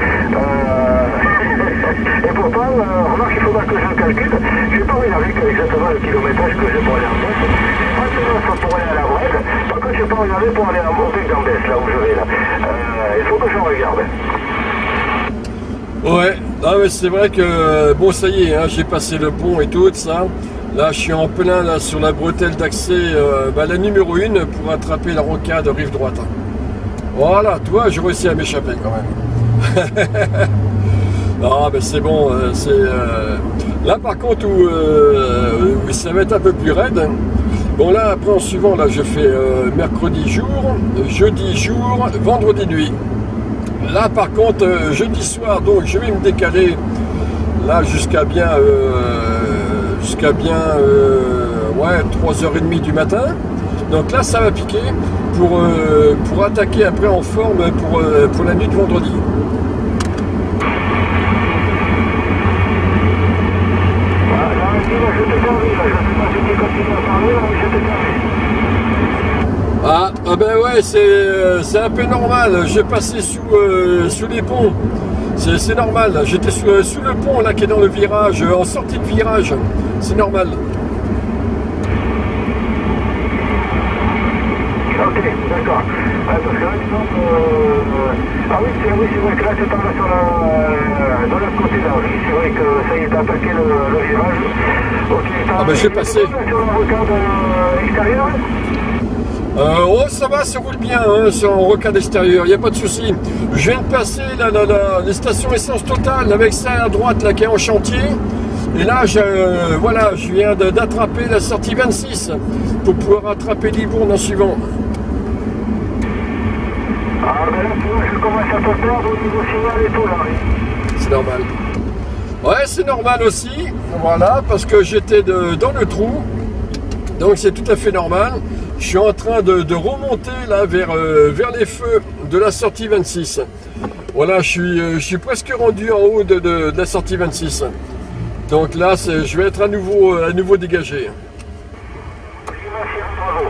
Et pourtant, remarque, il faudra que je calcule. Je n'ai pas regardé exactement le kilométrage que j'ai pour aller en baisse. Pas pour aller à la Brède. Par contre, je n'ai pas regardé pour aller à Montbec d'Ambès, là où je vais là. Il faut que je regarde. Ouais, ah ouais, c'est vrai que, bon ça y est, hein, j'ai passé le pont et tout ça. Là, je suis en plein là, sur la bretelle d'accès, la numéro 1 pour attraper la rocade rive droite. Voilà, tu vois, j'ai réussi à m'échapper quand même. Ah, ben c'est bon, là par contre où ça va être un peu plus raide. Bon là, après en suivant, là je fais mercredi jour, jeudi jour, vendredi nuit. Là par contre, jeudi soir, donc je vais me décaler là jusqu'à bien, ouais, 3h30 du matin. Donc là ça va piquer pour attaquer après en forme pour la nuit de vendredi. Ah ben ouais, c'est un peu normal, j'ai passé sous les ponts, c'est normal, j'étais sous le pont là qui est dans le virage, en sortie de virage, c'est normal. Ok, d'accord. Parce que là, ah oui, c'est vrai que là, tu parles de l'autre côté là, oui, c'est vrai que ça y est, t'as attaqué le virage. Ok, ah ben j'ai passé. Sur la rocade extérieure oh ça va, ça roule bien hein, sur un rocade extérieur, il n'y a pas de souci. Je viens de passer les stations essence totale avec ça à droite là qui est en chantier. Et là, voilà, je viens d'attraper la sortie 26 pour pouvoir attraper Libourne en suivant. Ah ben là, tu vois, je commence à te perdre au niveau signal et tout là. C'est normal. Ouais, c'est normal aussi, voilà, parce que j'étais dans le trou. Donc c'est tout à fait normal. Je suis en train de remonter là vers les feux de la sortie 26. Voilà, je suis presque rendu en haut de la sortie 26. Donc là, je vais être à nouveau dégagé. Comment ?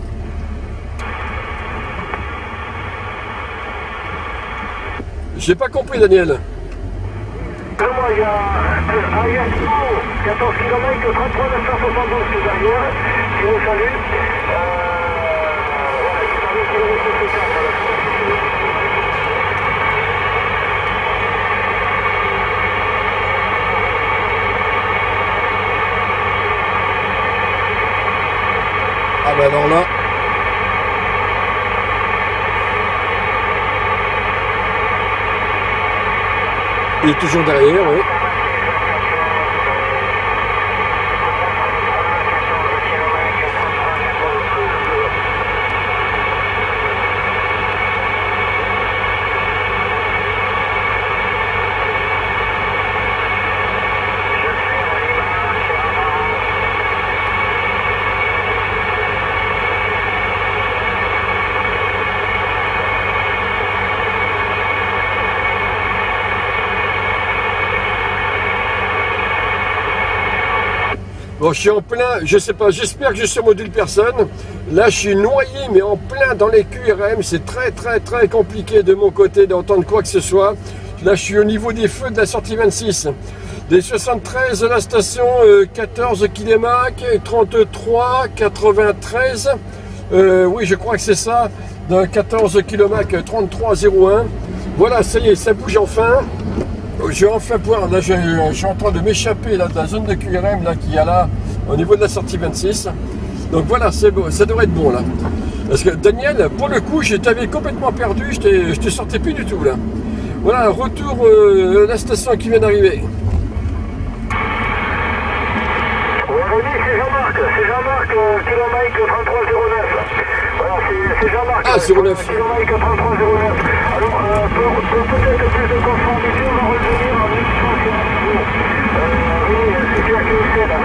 J'ai pas compris, Daniel. Moi, il y a un Yasmo, 14 km, 33 972 derrière, qui vous salue. Il est toujours derrière, oui. Bon, je suis en plein, je sais pas, j'espère que je suis sur module personne. Là, je suis noyé, mais en plein dans les QRM. C'est très compliqué de mon côté d'entendre quoi que ce soit. Là, je suis au niveau des feux de la sortie 26. Des 73 de la station, 14 km, 33, 93. Oui, je crois que c'est ça. Dans 14 km, 33,01. Voilà, ça y est, ça bouge enfin. Je vais enfin pouvoir, là je suis en train de m'échapper de la zone de QRM là qu'il y a là au niveau de la sortie 26. Donc voilà, c'est bon, ça devrait être bon là. Parce que Daniel, pour le coup, je t'avais complètement perdu, je te sortais plus du tout là. Voilà, retour la station qui vient d'arriver. Oui, c'est Jean-Marc, kilomètre 3309. Voilà, c'est Jean-Marc. Ah, 09. Kilomètre 3309. Alors, pour peut-être plus de conformité, on va revenir en extension. Oui, c'est clair que c'est là.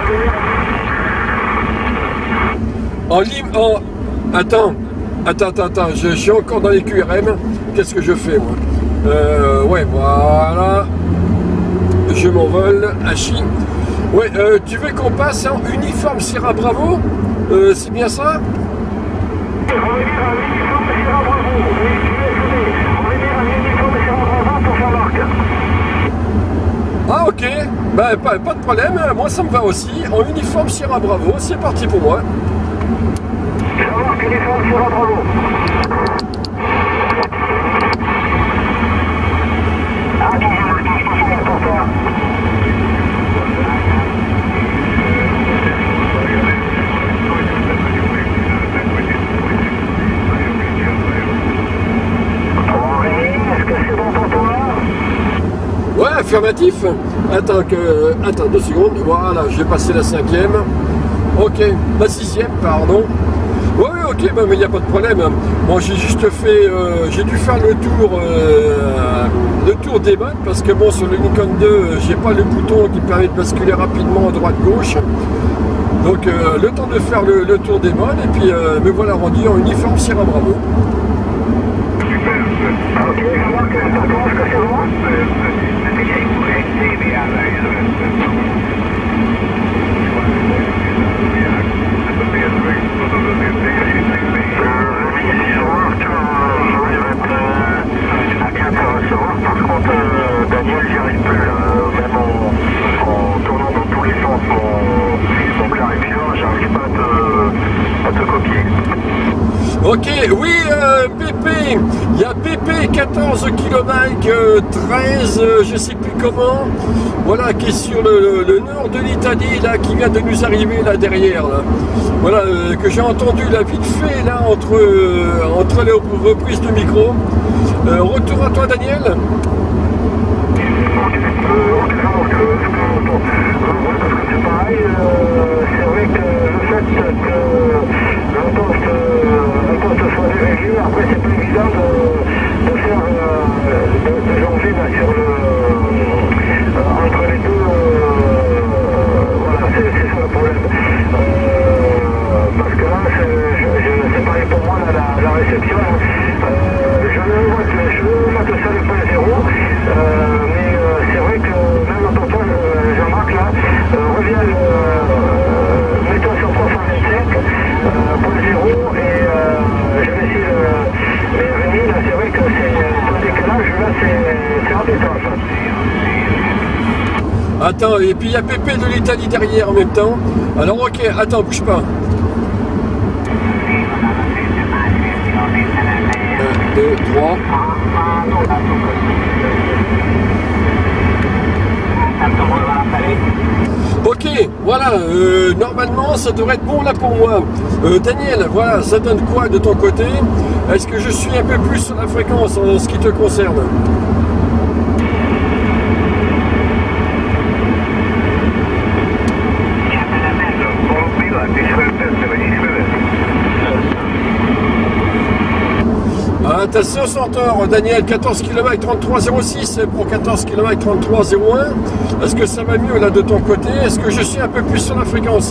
Revenir. Attends, je suis encore dans les QRM. Qu'est-ce que je fais moi? Ouais, voilà. Je m'envole, Hachi. Ouais, tu veux qu'on passe en uniforme Sierra Bravo? C'est bien ça? Revenir à l'uniforme Sierra Bravo. Oui, revenir à l'uniforme Sierra Bravo pour Jean-Marc. Ah ok, bah, pas de problème, moi ça me va aussi, en uniforme Sierra Bravo, c'est parti pour moi. Jean-Marc, uniforme Sierra Bravo. Ouais, affirmatif. Attends 2 secondes, voilà, j'ai passé la 5e. Ok, la 6e, pardon. Oui, ok, bah, mais il n'y a pas de problème. Bon, j'ai juste fait, j'ai dû faire le tour des modes parce que bon, sur le Nikon 2, j'ai pas le bouton qui permet de basculer rapidement à droite-gauche. Donc, le temps de faire le tour des modes et puis me voilà rendu en uniforme Sierra Bravo. Ok, Jean-Marc, ça commence que c'est bon? Par contre, Daniel, j'y arrive plus, même en tournant dans tous les sens mon clarifiant, j'arrive pas à te copier. Ok, oui, PP, il y a PP 14 km 13, je sais plus comment, voilà, qui est sur le nord de l'Italie, là, qui vient de nous arriver là derrière, là. Voilà, que j'ai entendu là vite fait, là, entre les reprises de micro. Retour à toi, Daniel. Parce que c'est pareil, c'est vrai que le fait que le poste soit dérégulé, après c'est pas évident de faire de jongler là sur entre les deux, voilà, c'est ça le problème. Parce que là, c'est pareil pour moi la réception. Je note ça le point 0, mais c'est vrai que même en portant Jean-Marc là, revient mettons sur 325, point 0, et je vais essayer mais Rémi, là c'est vrai que c'est un décalage, là c'est embêtant ça. Attends, et puis il y a Pépé de l'Italie derrière en même temps. Alors ok, attends, bouge pas. 1, 2, 3. Ok, voilà, normalement ça devrait être bon là pour moi. Daniel, voilà, ça donne quoi de ton côté? Est-ce que je suis un peu plus sur la fréquence en ce qui te concerne? Station Centaure, Daniel, 14 km 33,06 pour 14 km 33,01. Est-ce que ça va mieux là de ton côté? Est-ce que je suis un peu plus sur la fréquence?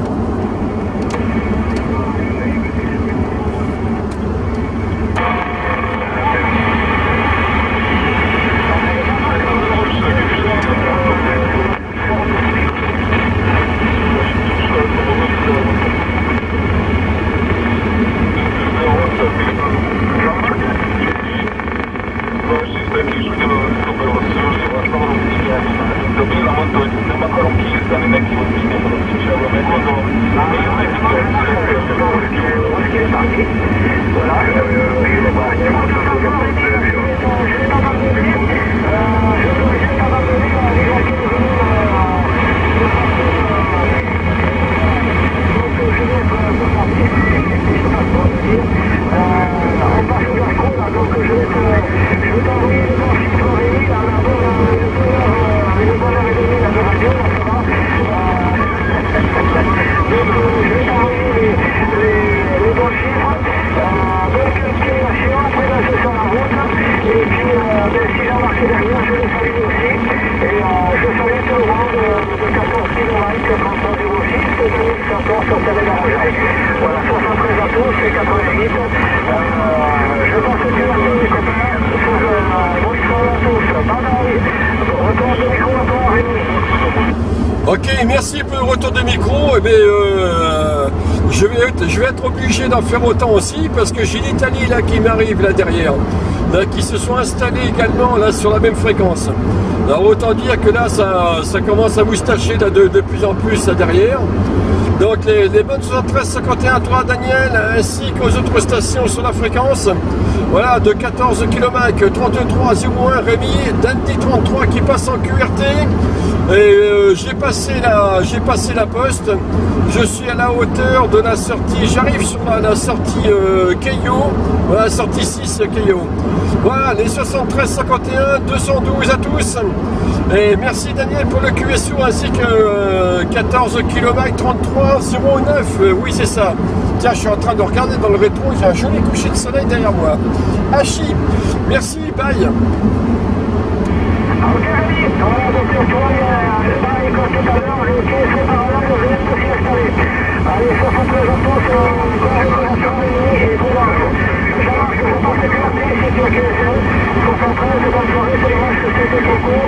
Ok, merci pour le retour de micro. Eh bien, je vais être obligé d'en faire autant aussi parce que j'ai l'Italie là qui m'arrive là derrière, là, qui se sont installés également là sur la même fréquence. Alors autant dire que là ça commence à moustacher là, de plus en plus là derrière. Donc les bonnes 73-51 toi Daniel, ainsi qu'aux autres stations sur la fréquence. Voilà, de 14 km 32,301 Rémi, Dandy 33 qui passe en QRT. Et j'ai passé la poste. Je suis à la hauteur de la sortie. J'arrive sur la sortie Keio. Voilà, sortie 6 Keio. Voilà, les 73-51, 212 à tous. Et merci Daniel pour le QSO ainsi que 14 km 33,09. Oui, c'est ça. Tiens, je suis en train de regarder dans le rétro. J'ai un joli coucher de soleil derrière moi. Hachi, merci, bye. Ok, Rémi, voilà, donc tu vois, pareil comme tout à l'heure, le quai c'est par là, je viens de s'y installer. Allez, 73 à tous, et bon, ça marche que je pense que c'est toi qui es seul. 73, bonne soirée, c'est dommage que c'était trop court.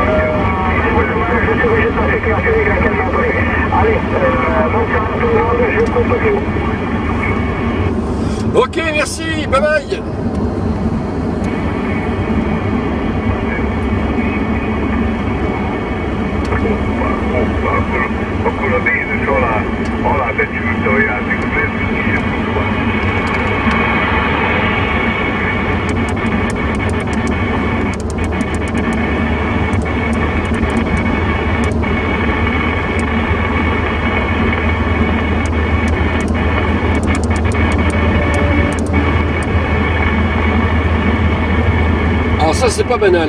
Je suis obligé de passer QRT avec laquelle m'appeler. Allez, bonne soirée à tout le monde, je coupe tout. Ok, merci, bye bye. Qualcuno dice ho la vettura Alors ça c'est pas banal.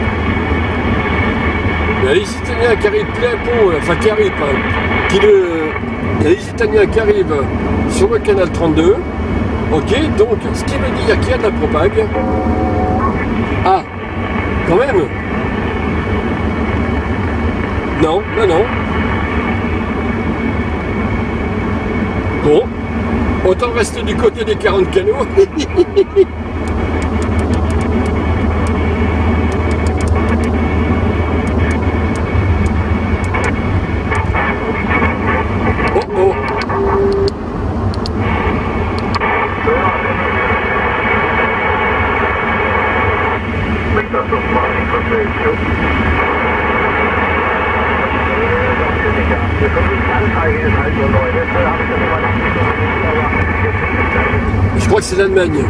Il y a les Italiens qui arrivent plein pot, enfin qui arrivent, il y a les Italiens qui arrivent sur le canal 32. Ok, donc ce qui veut dire qu'il y a de la propague. Ah, quand même. Non, non, non. Bon, autant rester du côté des 40 canaux. Je crois que c'est l'Allemagne.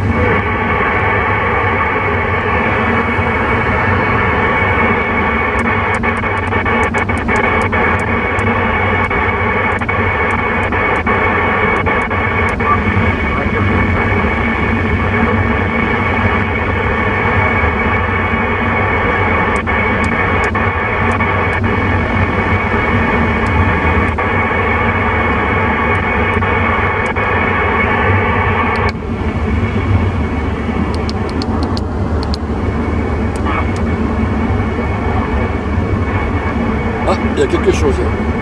il y a quelque chose.